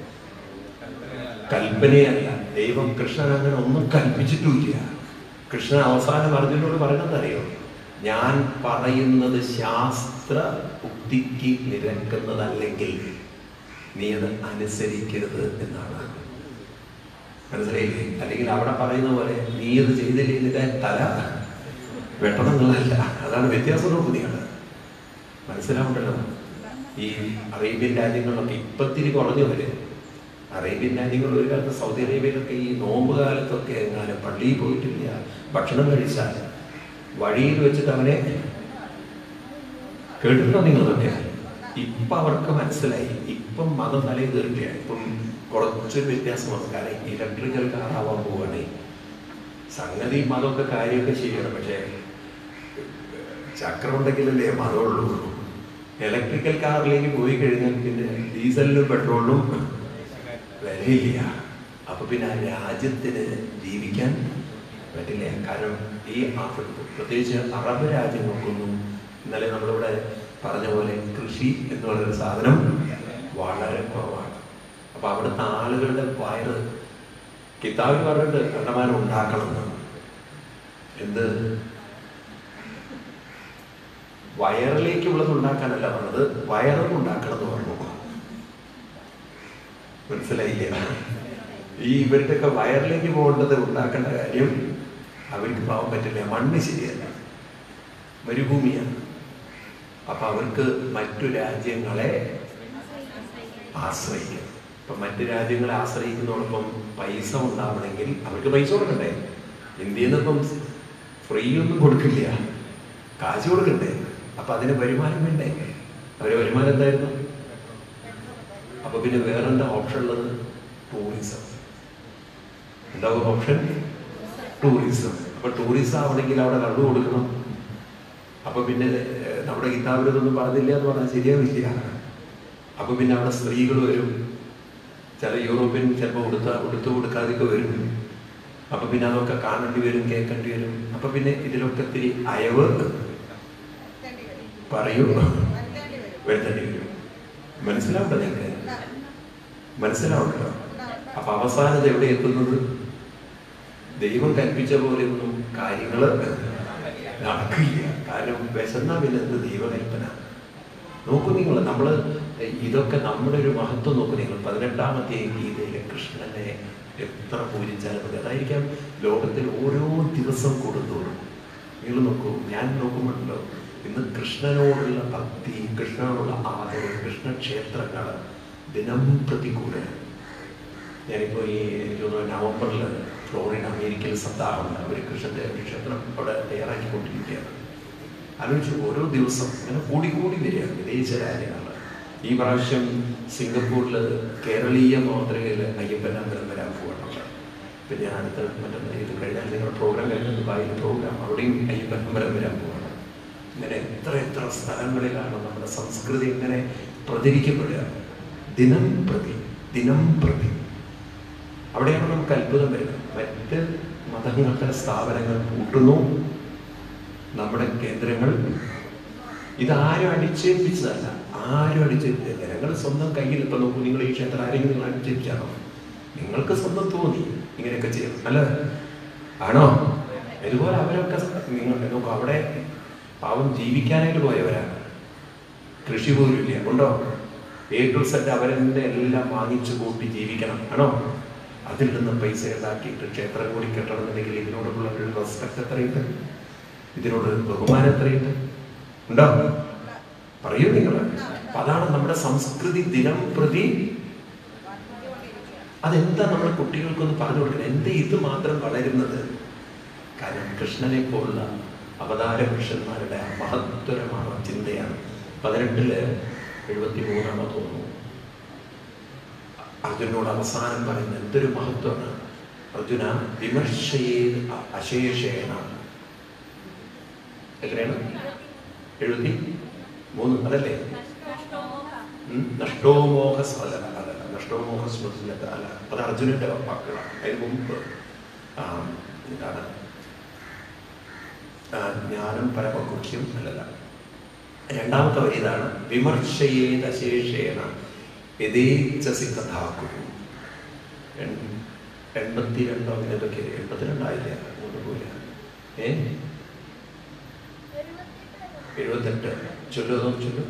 കൽപ്പനയല്ല. ദൈവം കൃഷ്ണൻ അങ്ങനെ ഒന്നും കൽപ്പിച്ചിട്ടുമില്ല. കൃഷ്ണൻ അവസാനം അർജുനോട് പറയുന്നത് അറിയോ? ഞാൻ പറയുന്നത് ശാസ്ത്ര ഉക്തിക്ക് നിരക്കുന്നതല്ലെങ്കിൽ നീ അത് അനുസരിക്കരുത് എന്നാണ്. മനസ്സിലായില്ലേ? അല്ലെങ്കിൽ അവിടെ പറയുന്ന പോലെ നീ അത് ചെയ്തില്ലേ നിന്റെ തല വെട്ടണം എന്നുള്ളതല്ല. അതാണ് വ്യത്യാസം. നോക്കുകയാണ്. മനസ്സിലാവുണ്ടല്ലോ. ഈ അറേബ്യൻ രാജ്യങ്ങളിലൊക്കെ ഇപ്പത്തിരി കുറഞ്ഞു വരും. അറേബ്യൻ രാജ്യങ്ങളിൽ ഒരു കാലത്ത് സൗദി അറേബ്യയിലൊക്കെ ഈ നോമ്പ് കാലത്തൊക്കെ എങ്ങാനും പള്ളിയിൽ പോയിട്ടില്ല, ഭക്ഷണം കഴിച്ചാൽ വഴിയിൽ വെച്ചിട്ട് അവനെ കേട്ടിട്ടുണ്ടോ നിങ്ങളൊക്കെ? ഇപ്പം അവർക്ക് മനസ്സിലായി. ഇപ്പം മതം തലയിൽ കയറില്ല. ഇപ്പം കുറച്ചൊരു വ്യത്യാസമാണ്. കാരണം ഇലക്ട്രിക്കൽ കാർ ആവാൻ പോവുകയാണേ. സംഗതി മതമൊക്കെ കാര്യമൊക്കെ ശരിയാണ്. പക്ഷേ ചക്രം ഉണ്ടെങ്കിലല്ലേ മതമുള്ളൂ. ഇലക്ട്രിക്കൽ കാറിലേക്ക് പോയി കഴിഞ്ഞാൽ പിന്നെ ഡീസലിനും പെട്രോളിനും വിലയില്ല. അപ്പൊ പിന്നെ ആ രാജ്യത്തിന് ജീവിക്കാൻ പറ്റില്ല. കാരണം ഈ ആഫ്രിക്ക പ്രത്യേകിച്ച് അറബ് രാജ്യങ്ങൾക്കൊന്നും ഇന്നലെ നമ്മളിവിടെ പറഞ്ഞ പോലെ കൃഷി എന്ന് പറയുന്ന സാധനം വളരെ കുറവാണ്. അപ്പൊ അവിടുത്തെ ആളുകളുടെ വയറ് കിതാബിൽ പറഞ്ഞിട്ട് കണ്ടമാനം ഉണ്ടാക്കണം എന്നാണ്. എന്ത് വയറിലേക്കുള്ളത് ഉണ്ടാക്കാനല്ല പറഞ്ഞത്, വയറും ഉണ്ടാക്കണം എന്ന് പറഞ്ഞു. മനസ്സിലായില്ല? ഈ ഇവരുടെയൊക്കെ വയറിലേക്ക് പോകേണ്ടത് ഉണ്ടാക്കേണ്ട കാര്യം അവർക്ക് പാവം പറ്റില്ല. മണ്ണ് ശരിയല്ല, മരുഭൂമിയാണ്. അപ്പൊ അവർക്ക് മറ്റു രാജ്യങ്ങളെ ആശ്രയിക്കും. ഇപ്പൊ മറ്റു രാജ്യങ്ങളെ ആശ്രയിക്കുന്നതോടൊപ്പം പൈസ ഉണ്ടാവണമെങ്കിൽ അവർക്ക് പൈസ കൊടുക്കണ്ടേ? ഇന്ത്യയിൽ നിന്നിപ്പം ഫ്രീ ഒന്നും കൊടുക്കില്ല, കാശ് കൊടുക്കണ്ടേ? അപ്പൊ അതിന് വരുമാനം വേണ്ടേ? അവര് വരുമാനം എന്തായിരുന്നു? അപ്പൊ പിന്നെ വേറെന്താ ഓപ്ഷൻ ഉള്ളത്? ടൂറിസം. എന്താവും ഓപ്ഷൻ? ടൂറിസം. അപ്പൊ ടൂറിസം ആവണമെങ്കിൽ അവിടെ കണ്ടു കൊടുക്കണം. അപ്പൊ പിന്നെ നമ്മുടെ കിതാബിലൊന്നും പറഞ്ഞില്ല എന്ന് പറഞ്ഞാൽ ശരിയാവില്ല. അപ്പൊ പിന്നെ അവിടെ സ്ത്രീകൾ വരും, ചില യൂറോപ്യൻ ചിലപ്പോൾ ഉടുത്ത ഉടുത്തു കൊടുക്കാതെയൊക്കെ വരും. അപ്പൊ പിന്നെ അതൊക്കെ കാണേണ്ടി വരും, കേൾക്കേണ്ടി വരും. അപ്പൊ പിന്നെ ഇതിലൊക്കെ ഇത്തിരി അയവ് പറയൂ വരുത്തേണ്ടി വരും. മനസ്സിലാവണ്ടോ നിങ്ങൾക്ക്? മനസ്സിലാവണ്ടോ? അപ്പൊ അവസാനത് എവിടെ എത്തുന്നത്? ദൈവം കൽപ്പിച്ച പോലെയൊന്നും കാര്യങ്ങള് നടക്കില്ല. കാരണം വിശന്നാ പിന്നെ എന്ത് ദൈവകൽപ്പന? നോക്കൂ നിങ്ങൾ, നമ്മള് ഇതൊക്കെ നമ്മുടെ ഒരു മഹത്വം നോക്കൂ നിങ്ങൾ. പതിനെട്ടാമത്തെ ഗീതയിലെ കൃഷ്ണനെ എത്ര പൂജിച്ചാലും മതി. അതായിരിക്കാം ലോകത്തിൽ ഓരോ ദിവസം കൂടുന്തോറും. നിങ്ങൾ നോക്കൂ, ഞാൻ നോക്കുമ്പോഴല്ലോ ഇന്ന് കൃഷ്ണനോടുള്ള ഭക്തി, കൃഷ്ണനോടുള്ള ആദരവ്, കൃഷ്ണക്ഷേത്രങ്ങൾ ദിനം പ്രതി കൂടുതൽ. ഞാനിപ്പോൾ ഈ എനിക്ക് തോന്നുന്നു നവംബറിൽ ഫ്ലോറിൻ അമേരിക്കയിൽ സപ്താഹമുണ്ട്. അവർ കൃഷ്ണന്റെ ക്ഷേത്രം അവിടെ തയ്യാറാക്കിക്കൊണ്ടിരിക്കുകയാണ്. ആലോചിച്ചു, ഓരോ ദിവസം അങ്ങനെ കൂടി കൂടി വരികയാണ് വിദേശ രാജ്യങ്ങൾ. ഈ പ്രാവശ്യം സിംഗപ്പൂരിൽ കേരളീയ മാതൃകയിൽ അയ്യപ്പനമ്പലം വരാൻ പോകണുള്ളത്. പിന്നെ അടുത്ത മറ്റൊന്ന് ഇത് കഴിഞ്ഞാൽ നിങ്ങളുടെ പ്രോഗ്രാം കഴിഞ്ഞാൽ ദുബായിൽ പ്രോഗ്രാം, അവിടെയും അയ്യപ്പനമ്പലം വരാൻ പോകണം. ഇങ്ങനെ എത്ര എത്ര സ്ഥലങ്ങളിലാണ് നമ്മുടെ സംസ്കൃതി ഇങ്ങനെ പ്രചരിക്കപ്പെടുക ദിനം പ്രതി ദിനം പ്രതി. അവിടെയാണ് നമുക്ക് അത്ഭുതം വരുന്നത്. മറ്റ് മതങ്ങളുടെ സ്ഥാപനങ്ങൾ കൂട്ടുന്നു, നമ്മുടെ കേന്ദ്രങ്ങൾ. ഇതാരും അടിച്ചേൽപ്പിച്ചതല്ല, ആരും അടിച്ചേൽപ്പിച്ച ജനങ്ങൾ സ്വന്തം കയ്യിൽ. ഇപ്പൊ നോക്കൂ, നിങ്ങൾ ഈ ക്ഷേത്രം ആരെങ്കിലും നിങ്ങൾ അടിച്ചേൽപ്പിച്ചാണോ? നിങ്ങൾക്ക് സ്വന്തം തോന്നി ഇങ്ങനെയൊക്കെ ചെയ്യണം, അല്ല ആണോ? ഇതുപോലെ അവരൊക്കെ നിങ്ങൾ നോക്കൂ, അവിടെ പാവം ജീവിക്കാനായിട്ട് പോയവരാണ്. കൃഷി പോലും ഇല്ല, ഉണ്ടോ? എ ടു സെറ്റ് അവരെന്നെ എല്ലാം വാങ്ങിച്ചു കൂട്ടി ജീവിക്കണം ആണോ? അതിൽ നിന്ന് പൈസ ഉണ്ടാക്കിയിട്ട് ക്ഷേത്രം കൂടി കെട്ടണമെന്നുണ്ടെങ്കിൽ ഇതിനോടുള്ള ഒരു റെസ്പെക്ട് എത്രയുണ്ട്? ഇതിനോട് ബഹുമാനം എത്രയുണ്ട്? ഉണ്ടോ? പറയൂ നിങ്ങൾ. അതാണ് നമ്മുടെ സംസ്കൃതി ദിനം പ്രതി. അതെന്താ നമ്മൾ കുട്ടികൾക്കൊന്ന് പറഞ്ഞു കൊടുക്കുന്നത്? എന്താ ഇത് മാത്രം വളരുന്നത്? കാരണം കൃഷ്ണനെ പോലുള്ള അവതാര പുരുഷന്മാരുടെ മഹത്വരമായ ചിന്തയാണ്. പതിനെട്ടില് എഴുപത്തി മൂന്നാമോ തോന്നുന്നു അർജുനോട് അവസാനം പറയുന്നത് എന്തൊരു മഹത്വമാണ്. അർജുന വിമർശയേ അശേഷേണ എത്രയാണ്? എഴുപത്തി മൂന്ന് അതല്ലേ? നഷ്ടോമോഹ അല്ല അതല്ല നഷ്ടോമോഹ സ്മൃതിയിലൊക്കെ അല്ല, അത് അർജുനന്റെ വാക്കുകളാണ്. അതിന് മുമ്പ് എന്താണ് ജ്ഞാനം പരമഗുഹ്യം അല്ലല്ല. രണ്ടാമത്തെ വരി ഇതാണ്, വിമർശയേത് അശേഷേണ യഥേച്ഛസി തഥാ കുരു. എൺപത്തിരണ്ടോ അങ്ങനെ ഇതൊക്കെ എൺപത്തിരണ്ടായില്ല പോലെ ഏ എഴുപത്തെട്ട് ചൊല്ലോ ചൊല്ലും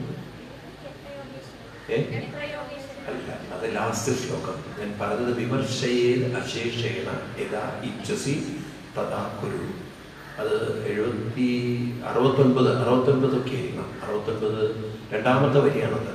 ഏ അല്ല, അത് ലാസ്റ്റ് ശ്ലോകം. ഞാൻ പറഞ്ഞത് വിമർശയേത് അശേഷേണ യഥാ ഇച്ഛസി തഥാ കുരു. അത് എഴുപത്തി അറുപത്തൊൻപത് അറുപത്തൊൻപതൊക്കെ ആയിരിക്കണം. അറുപത്തൊൻപത് രണ്ടാമത്തെ വരിയാണത്.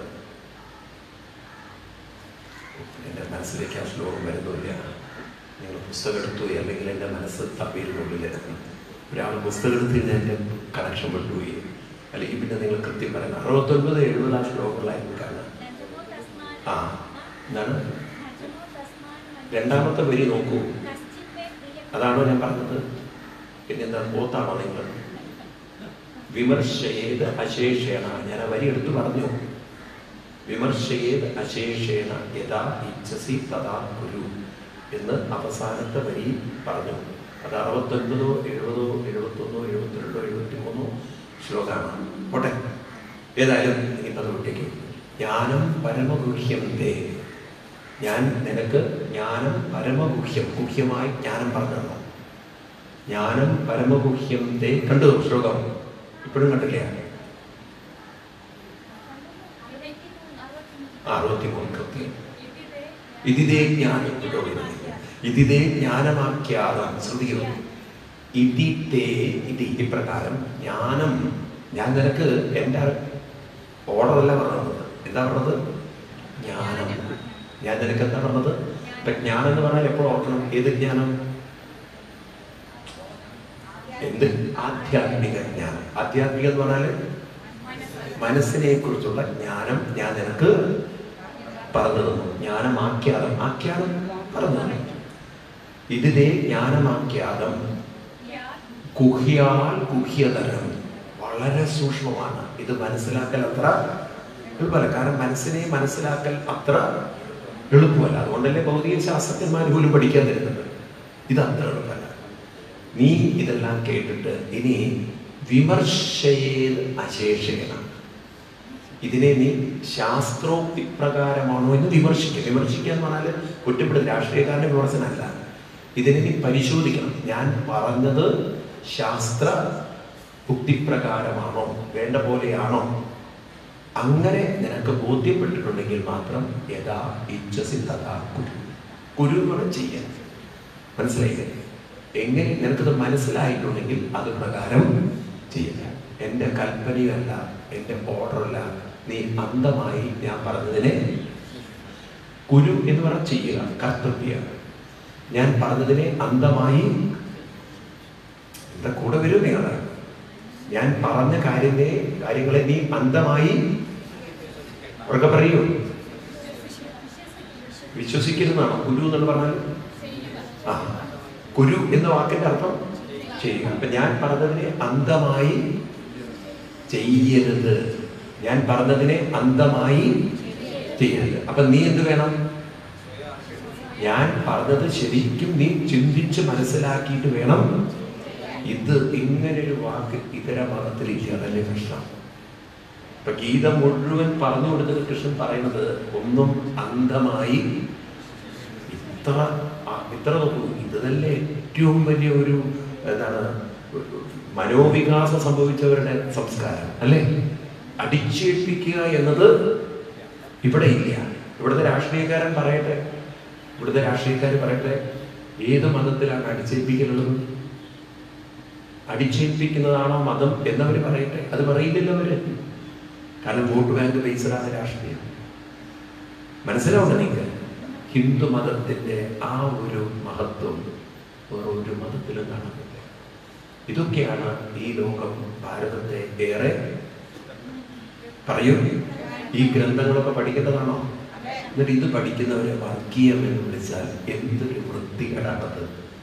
എൻ്റെ മനസ്സിലേക്ക് ആ ശ്ലോകം വരുന്നില്ല. നിങ്ങൾ പുസ്തകം എടുത്തു പോയി, അല്ലെങ്കിൽ എൻ്റെ മനസ്സ് തപ്പിയിരുന്നുള്ളിൽ ഒരാൾ പുസ്തകം എടുത്ത് ഞാൻ എൻ്റെ കണക്ഷൻ വിട്ടുപോയി, അല്ലെങ്കിൽ പിന്നെ നിങ്ങൾ കൃത്യം പറയുന്നത് അറുപത്തൊൻപത് എഴുപത് ആ ശ്ലോകങ്ങളായിരുന്നു. കാരണം ആ എന്താണ് രണ്ടാമത്തെ വരി നോക്കൂ. അതാണോ ഞാൻ പറഞ്ഞത്? പിന്നെന്താ പോത്താണോ നിങ്ങൾ? വിമർശയേത് അശേഷേണ. ഞാൻ ആ വരി എടുത്തു പറഞ്ഞു. വിമർശയേത് അശേഷേണ യഥാ ഇച്ഛസി തഥാ കുരു എന്ന് അവസാനത്തെ വരി പറഞ്ഞു. അത് അറുപത്തൊൻപതോ എഴുപതോ എഴുപത്തൊന്നോ എഴുപത്തിരണ്ടോ എഴുപത്തി മൂന്നോ ശ്ലോകമാണ്. പോട്ടെ, ഏതായാലും എനിക്കത് വിട്ടേക്ക്. ജ്ഞാനം പരമഗുഹ്യം തേ. ഞാൻ നിനക്ക് ജ്ഞാനം പരമഗുഹ്യം, ഗുഹ്യമായി ജ്ഞാനം പറഞ്ഞു തന്നു. ജ്ഞാനം പരമഗുഹ്യം തേ. കണ്ടു ശ്ലോകം? ഇപ്പോഴും കണ്ടില്ല? അറുപത്തിമൂന്ന് കൃത്യം. ഇതിതേ ജ്ഞാനം ഇതിതേ ജ്ഞാനമാഖ്യാതം. ശ്രുതിയോ ഇതിതേ ഇതി ഇപ്രകാരം ജ്ഞാനം. ഞാൻ നിനക്ക് എൻ്റെ ഓർഡറല്ല പറഞ്ഞത്. എന്താ പറഞ്ഞത്? ജ്ഞാനം. ഞാൻ നിനക്ക് എന്താ പറഞ്ഞത്? ഇപ്പൊ ജ്ഞാനം എന്ന് പറഞ്ഞാൽ എപ്പോഴും ഓർക്കണം. ഏത് ജ്ഞാനം? എന്ത്? ആധ്യാത്മിക ജ്ഞാനം. ആധ്യാത്മികം എന്ന് പറഞ്ഞാല് മനസ്സിനെ കുറിച്ചുള്ള ജ്ഞാനം ഞാൻ നിനക്ക് പറഞ്ഞു തന്നു. ജ്ഞാനമാഖ്യാതം. ആഖ്യാതം പറഞ്ഞു തന്നു. ഇതിലെ ജ്ഞാനമാഖ്യാതം കുഹ്യാൽ കുഹ്യതരം. വളരെ സൂക്ഷ്മമാണ് ഇത്. മനസ്സിലാക്കൽ അത്ര എളുപ്പമല്ല. കാരണം മനസ്സിനെ മനസ്സിലാക്കൽ അത്ര എളുപ്പമല്ല. അതുകൊണ്ടല്ലേ ഭൗതിക ശാസ്ത്രജ്ഞന്മാർ പോലും പഠിക്കാൻ തരുന്നത്. ഇത് അത്ര എളുപ്പമല്ല. നീ ഇതെല്ലാം കേട്ടിട്ട് ഇനി വിമർശയേത് അശേഷേണ. ഇതിനെ നീ ശാസ്ത്രോക്തി പ്രകാരമാണോ എന്ന് വിമർശിക്കുക. വിമർശിക്കുക എന്ന് പറഞ്ഞാൽ കുറ്റപ്പെടുത്ത രാഷ്ട്രീയക്കാരന്റെ വിമർശനമല്ല. ഇതിനെ നീ പരിശോധിക്കണം. ഞാൻ പറഞ്ഞത് ശാസ്ത്ര യുക്തിപ്രകാരമാണോ, വേണ്ട പോലെയാണോ? അങ്ങനെ നിനക്ക് ബോധ്യപ്പെട്ടിട്ടുണ്ടെങ്കിൽ മാത്രം യഥാ ഇച്ഛസി തഥാ കുരു. കുരു എന്ന് പറഞ്ഞാൽ ചെയ്യാൻ. മനസ്സിലായില്ലേ? എങ്ങനെ നിനക്കത് മനസ്സിലായിട്ടുണ്ടെങ്കിൽ അത് പ്രകാരം ചെയ്യുക. എൻ്റെ കൽപ്പനയല്ല, എൻ്റെ ഓർഡറല്ല. നീ അന്ധമായി ഞാൻ പറഞ്ഞതിനെ കുരു എന്ന് പറഞ്ഞാൽ ചെയ്യുക, കർത്തവ്യം. ഞാൻ പറഞ്ഞതിനെ അന്ധമായി എന്താ കൂടെ വരും നിങ്ങളെ? ഞാൻ പറഞ്ഞ കാര്യത്തെ കാര്യങ്ങളെ നീ അന്ധമായി ഉറക്കെ പറയൂ. വിശ്വസിക്കരുതെന്നാണോ കുരു എന്ന് പറഞ്ഞാൽ? ആ, കുരു എന്ന വാക്കിന്റെ അർത്ഥം ചെയ്യുക. അപ്പൊ ഞാൻ പറഞ്ഞതിനെ അന്ധമായി ചെയ്യരുത്. ഞാൻ പറഞ്ഞതിനെ അന്ധമായി ചെയ്യരുത്. അപ്പൊ നീ എന്ത് വേണം? ഞാൻ പറഞ്ഞത് ശരിക്കും നീ ചിന്തിച്ച് മനസ്സിലാക്കിയിട്ട് വേണം. ഇത് ഇങ്ങനൊരു വാക്ക് ഇതര മതത്തിലില്ല. അതല്ലേ കൃഷ്ണൻ? ഇപ്പൊ ഗീത മുഴുവൻ പറഞ്ഞു കൊടുത്തത് കൃഷ്ണൻ പറയുന്നത് ഒന്നും അന്ധമായി ഇത്ര ഇത്ര നോക്കൂ. ഇത് തന്നെ ഏറ്റവും വലിയ ഒരു എന്താണ് മനോവികാസം സംഭവിച്ചവരുടെ സംസ്കാരം അല്ലേ? അടിച്ചേൽപ്പിക്കുക എന്നത് ഇവിടെ ഇല്ല. ഇവിടുത്തെ രാഷ്ട്രീയക്കാരൻ പറയട്ടെ, ഇവിടുത്തെ രാഷ്ട്രീയക്കാർ പറയട്ടെ, ഏത് മതത്തിലാണ് അടിച്ചേൽപ്പിക്കുന്നത്? അടിച്ചേൽപ്പിക്കുന്നതാണോ മതം എന്നവർ പറയട്ടെ. അത് പറയില്ലല്ലോ അവര്. കാരണം വോട്ട് ബാങ്ക് ബേസ്ഡാണ് രാഷ്ട്രീയം. മനസ്സിലാവുണ്ട് നിങ്ങൾക്ക്? ഹിന്ദു മതത്തിന്റെ ആ ഒരു മഹത്വം വേറെ ഒരു മതത്തിലും കാണുന്നില്ല. ഇതൊക്കെയാണ് ഈ ലോകം ഭാരതത്തെ ഏറെ പറയും. ഈ ഗ്രന്ഥങ്ങളൊക്കെ പഠിക്കേണ്ടതാണോ? എന്നിട്ട് ഇത് പഠിക്കുന്നവരെ വർഗീയം എന്ന് വിളിച്ചാൽ എന്തൊരു വൃത്തികേടാണത്.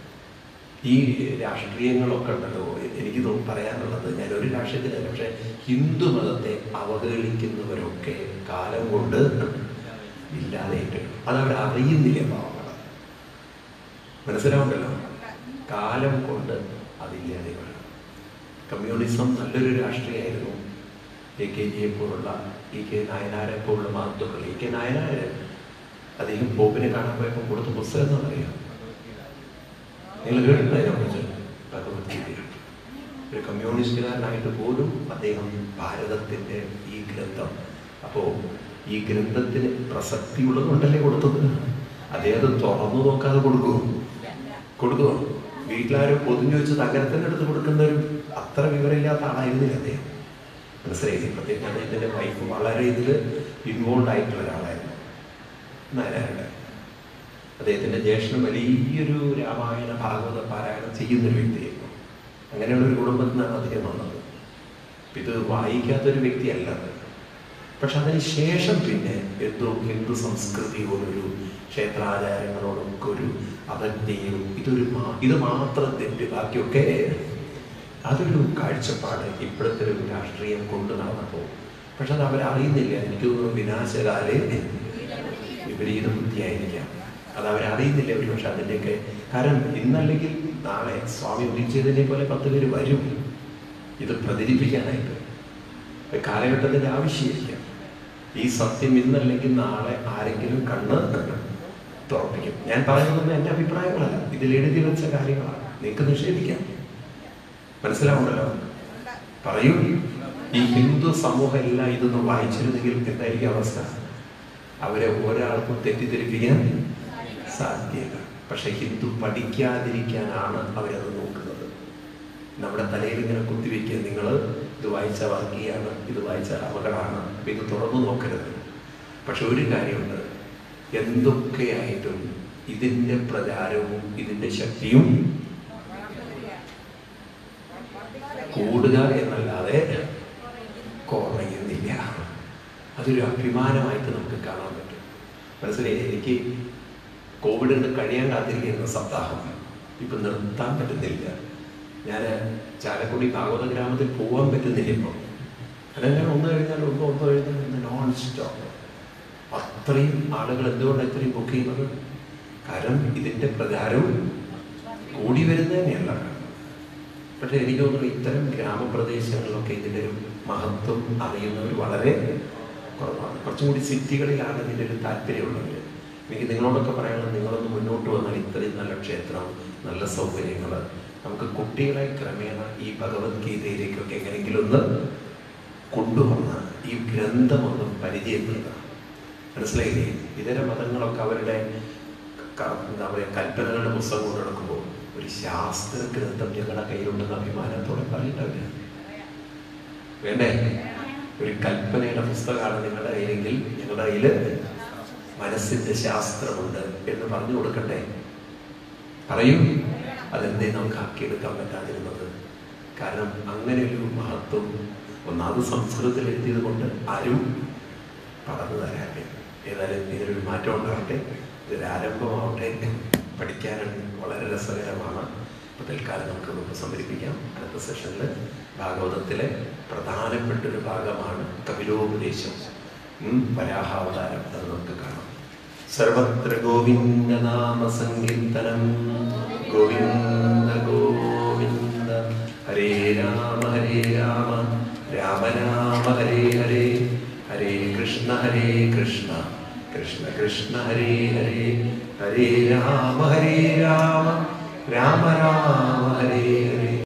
ഈ രാഷ്ട്രീയങ്ങളൊക്കെ ഉണ്ടല്ലോ, എനിക്ക് തോന്നുന്നു പറയാനുള്ളത്, ഞാൻ ഒരു രാഷ്ട്രീയത്തിലല്ല, പക്ഷെ ഹിന്ദു മതത്തെ അവഹേളിക്കുന്നവരൊക്കെ കാലം കൊണ്ട് ഇല്ലാതെയിട്ട് അതവർ അറിയുന്നില്ല. പാവങ്ങൾ മനസ്സിലാവുണ്ടല്ലോ, കാലം കൊണ്ട് അതില്ലാതെ വരണം. കമ്മ്യൂണിസം നല്ലൊരു രാഷ്ട്രീയമായിരുന്നു. എ കെ ജിയെ പോലുള്ള, ഇ കെ നായനാരെ പോലുള്ള മഹത്വക്കൾ. ഇ കെ നായനാര് അദ്ദേഹം പോപ്പിനെ കാണാൻ പോയപ്പോൾ കൊടുത്ത പുസ്തകം എന്ന് പറയാം. നിങ്ങൾ കേട്ടിട്ടുണ്ടതിനെ കുറിച്ച്? ഭഗവത്ഗീത. ഒരു കമ്മ്യൂണിസ്റ്റുകാരനായിട്ട് പോലും അദ്ദേഹം ഭാരതത്തിന്റെ ഈ ഗ്രന്ഥം, അപ്പോ ഈ ഗ്രന്ഥത്തിന് പ്രസക്തിയുള്ളത് കൊണ്ടല്ലേ കൊടുത്തത്. അദ്ദേഹം തുറന്നു നോക്കാതെ കൊടുക്കുമോ? കൊടുക്കുമോ? വീട്ടിലാരും പൊതിഞ്ഞു വെച്ച് തകരത്തിൻ്റെ അടുത്ത് കൊടുക്കുന്ന ഒരു അത്ര വിവരമില്ലാത്ത ആളായിരുന്നില്ല അദ്ദേഹം. മനസ്സിലായില്ലേ? പ്രത്യേകിച്ച് അദ്ദേഹത്തിൻ്റെ വൈഫ് വളരെ ഇതിൽ ഇൻവോൾവ് ആയിട്ടുള്ള ഒരാളായിരുന്നു. നാരായണ അദ്ദേഹത്തിൻ്റെ ജ്യേഷ്ഠൻ വലിയൊരു രാമായണ ഭാഗവത പാരായണം ചെയ്യുന്നൊരു വ്യക്തിയായിരുന്നു. അങ്ങനെയുള്ള ഒരു കുടുംബത്തിൽ നിന്നാണ് അദ്ദേഹം വന്നത്. ഇത് വായിക്കാത്തൊരു വ്യക്തിയല്ല. പക്ഷെ അതിന് ശേഷം പിന്നെ എന്തോ ഹിന്ദു സംസ്കൃതിയോടൊരു ക്ഷേത്രാചാരങ്ങളോടൊക്കെ ഒരു അവജ്ഞയും ഇതൊരു ഇത് മാത്രം തെറ്റ്, ബാക്കിയൊക്കെ അതൊരു കാഴ്ചപ്പാട് ഇപ്പോഴത്തെ ഒരു രാഷ്ട്രീയം കൊണ്ടു നടന്നപ്പോൾ. പക്ഷെ അത് അവരറിയുന്നില്ല. എനിക്ക് തോന്നുന്നു വിനാശകാലേ വിപരീത ബുദ്ധിയായിരിക്കാം. അത് അവരറിയുന്നില്ല ഒരു. പക്ഷെ അതിൻ്റെയൊക്കെ കാരണം ഇന്നല്ലെങ്കിൽ നാളെ സ്വാമി ഉദിച്ചതിനെ പോലെ പത്ത് പേര് വരും ഇത് പ്രചരിപ്പിക്കാനായിട്ട്. കാലഘട്ടത്തിൻ്റെ ആവശ്യമില്ല. ഈ സത്യം ഇന്നല്ലെങ്കിൽ നാളെ ആരെങ്കിലും കണ്ണ് തുറപ്പിക്കും. ഞാൻ പറയുന്നതൊന്നും എൻ്റെ അഭിപ്രായങ്ങളല്ല, ഇതിൽ എഴുതി വെച്ച കാര്യങ്ങളാണ്. നിങ്ങൾക്ക് നിഷേധിക്കാം. മനസ്സിലാവുണ്ടല്ലോ? പറയൂ. ഈ ഹിന്ദു സമൂഹം എല്ലാം ഇതൊന്നും വായിച്ചിരുന്നെങ്കിൽ എന്തായിരിക്കും അവസ്ഥ? അവരെ ഒരാൾക്കും തെറ്റിദ്ധരിപ്പിക്കാൻ സാധ്യത. പക്ഷെ ഹിന്ദു പഠിക്കാതിരിക്കാനാണ് അവരത് നോക്കുന്നത്. നമ്മുടെ തലയിൽ ഇങ്ങനെ കുത്തിവെക്കുക, നിങ്ങൾ ഇത് വായിച്ച വർഗീയാണ്, ഇത് വായിച്ച അപകടമാണ്, ഇത് തുറന്നു നോക്കരുത്. പക്ഷെ ഒരു കാര്യമുണ്ട്, എന്തൊക്കെയായിട്ടും ഇതിൻ്റെ പ്രചാരവും ഇതിൻ്റെ ശക്തിയും കൂടുക എന്നല്ലാതെ കുറയുന്നില്ല. അതൊരു അഭിമാനമായിട്ട് നമുക്ക് കാണാൻ പറ്റും. മനസ്സിലായി? എനിക്ക് കോവിഡ് കൊണ്ട് കഴിയാൻ കാത്തിരിക്കുന്ന സപ്താഹം ഇപ്പം നിർത്താൻ പറ്റുന്നില്ല. ഞാൻ ചാലക്കുടി ഭാഗവത ഗ്രാമത്തിൽ പോകാൻ പറ്റുന്നില്ല ഇപ്പോൾ. അതെങ്ങനെ ഒന്ന് കഴിഞ്ഞാൽ ഒന്ന് ഒന്ന് കഴിഞ്ഞാൽ നോൺ സ്റ്റോപ്പ്. അത്രയും ആളുകൾ എന്തുകൊണ്ടാണ് ഇത്രയും ബുക്ക് ചെയ്യുന്നത്? കാരണം ഇതിൻ്റെ പ്രചാരം കൂടി വരുന്നത് തന്നെയല്ല. പക്ഷെ എനിക്ക് തോന്നുന്നു ഇത്തരം ഗ്രാമപ്രദേശങ്ങളിലൊക്കെ ഇതിൻ്റെ ഒരു മഹത്വം അറിയുന്നവർ വളരെ കുറവാണ്. കുറച്ചും കൂടി സിറ്റികളിലാണ് ഇതിൻ്റെ ഒരു താല്പര്യമുള്ളവർ. എനിക്ക് നിങ്ങളോടൊക്കെ പറയാനുള്ളത്, നിങ്ങളൊന്ന് മുന്നോട്ട് വന്നാൽ ഇത്രയും നല്ല ക്ഷേത്രം, നല്ല സൗകര്യങ്ങൾ, നമുക്ക് കുട്ടികളെ ക്രമേണ ഈ ഭഗവത്ഗീതയിലേക്കൊക്കെ എങ്ങനെയെങ്കിലും ഒന്ന് കൊണ്ടുവന്ന് ഈ ഗ്രന്ഥമൊന്നും പരിചയപ്പെടുക. മനസ്സിലായില്ലേ? ഇതര മതങ്ങളൊക്കെ അവരുടെ എന്താ പറയുക കൽപ്പനകളുടെ പുസ്തകം കൊണ്ട് നടക്കുമ്പോൾ ഒരു ശാസ്ത്ര ഗ്രന്ഥം ഞങ്ങളുടെ കയ്യിലുണ്ടെന്ന് അഭിമാനത്തോടെ പറയേണ്ടവര് വേണ്ടേ? ഒരു കൽപ്പനയുടെ പുസ്തകമാണ് നിങ്ങളുടെ കയ്യിലെങ്കിൽ ഞങ്ങളുടെ കയ്യിൽ മനസ്സിന്റെ ശാസ്ത്രമുണ്ട് എന്ന് പറഞ്ഞു കൊടുക്കട്ടെ? പറയും. അതെന്തേ നമുക്ക് ആക്കിയെടുക്കാൻ പറ്റാതിരുന്നത്? കാരണം അങ്ങനെ ഒരു മഹത്വം ഒന്നാമത് സംസ്കൃതത്തിൽ എത്തിയത് കൊണ്ട് ആരും പടർന്നു തരാട്ടെ. ഏതായാലും ഇതിനൊരു മാറ്റം ഉണ്ടാകട്ടെ, ഇതൊരു ആരംഭമാവട്ടെ. പഠിക്കാനും വളരെ രസകരമാണ്. ഇപ്പോൾ തൽക്കാലം നമുക്ക് ഉപസംഹരിപ്പിക്കാം. അടുത്ത സെഷനിൽ ഭാഗവതത്തിലെ പ്രധാനപ്പെട്ടൊരു ഭാഗമാണ് കപിലോപദേശം, വരാഹാവതാരം. അത് നമുക്ക് കാണാം. സർവത്ര ഗോവിന്ദ നാമ സങ്കീർത്തനം, ഗോവിന്ദ ഗോവിന്ദ. ഹരേ രാമ ഹരേ രാമ രാമ രാമ ഹരേ ഹരേ, ഹരേ കൃഷ്ണ ഹരേ കൃഷ്ണ കൃഷ്ണ കൃഷ്ണ ഹരേ ഹരേ, ഹരേ രാമ ഹരേ രാമ രാമ രാമ ഹരേ ഹരേ.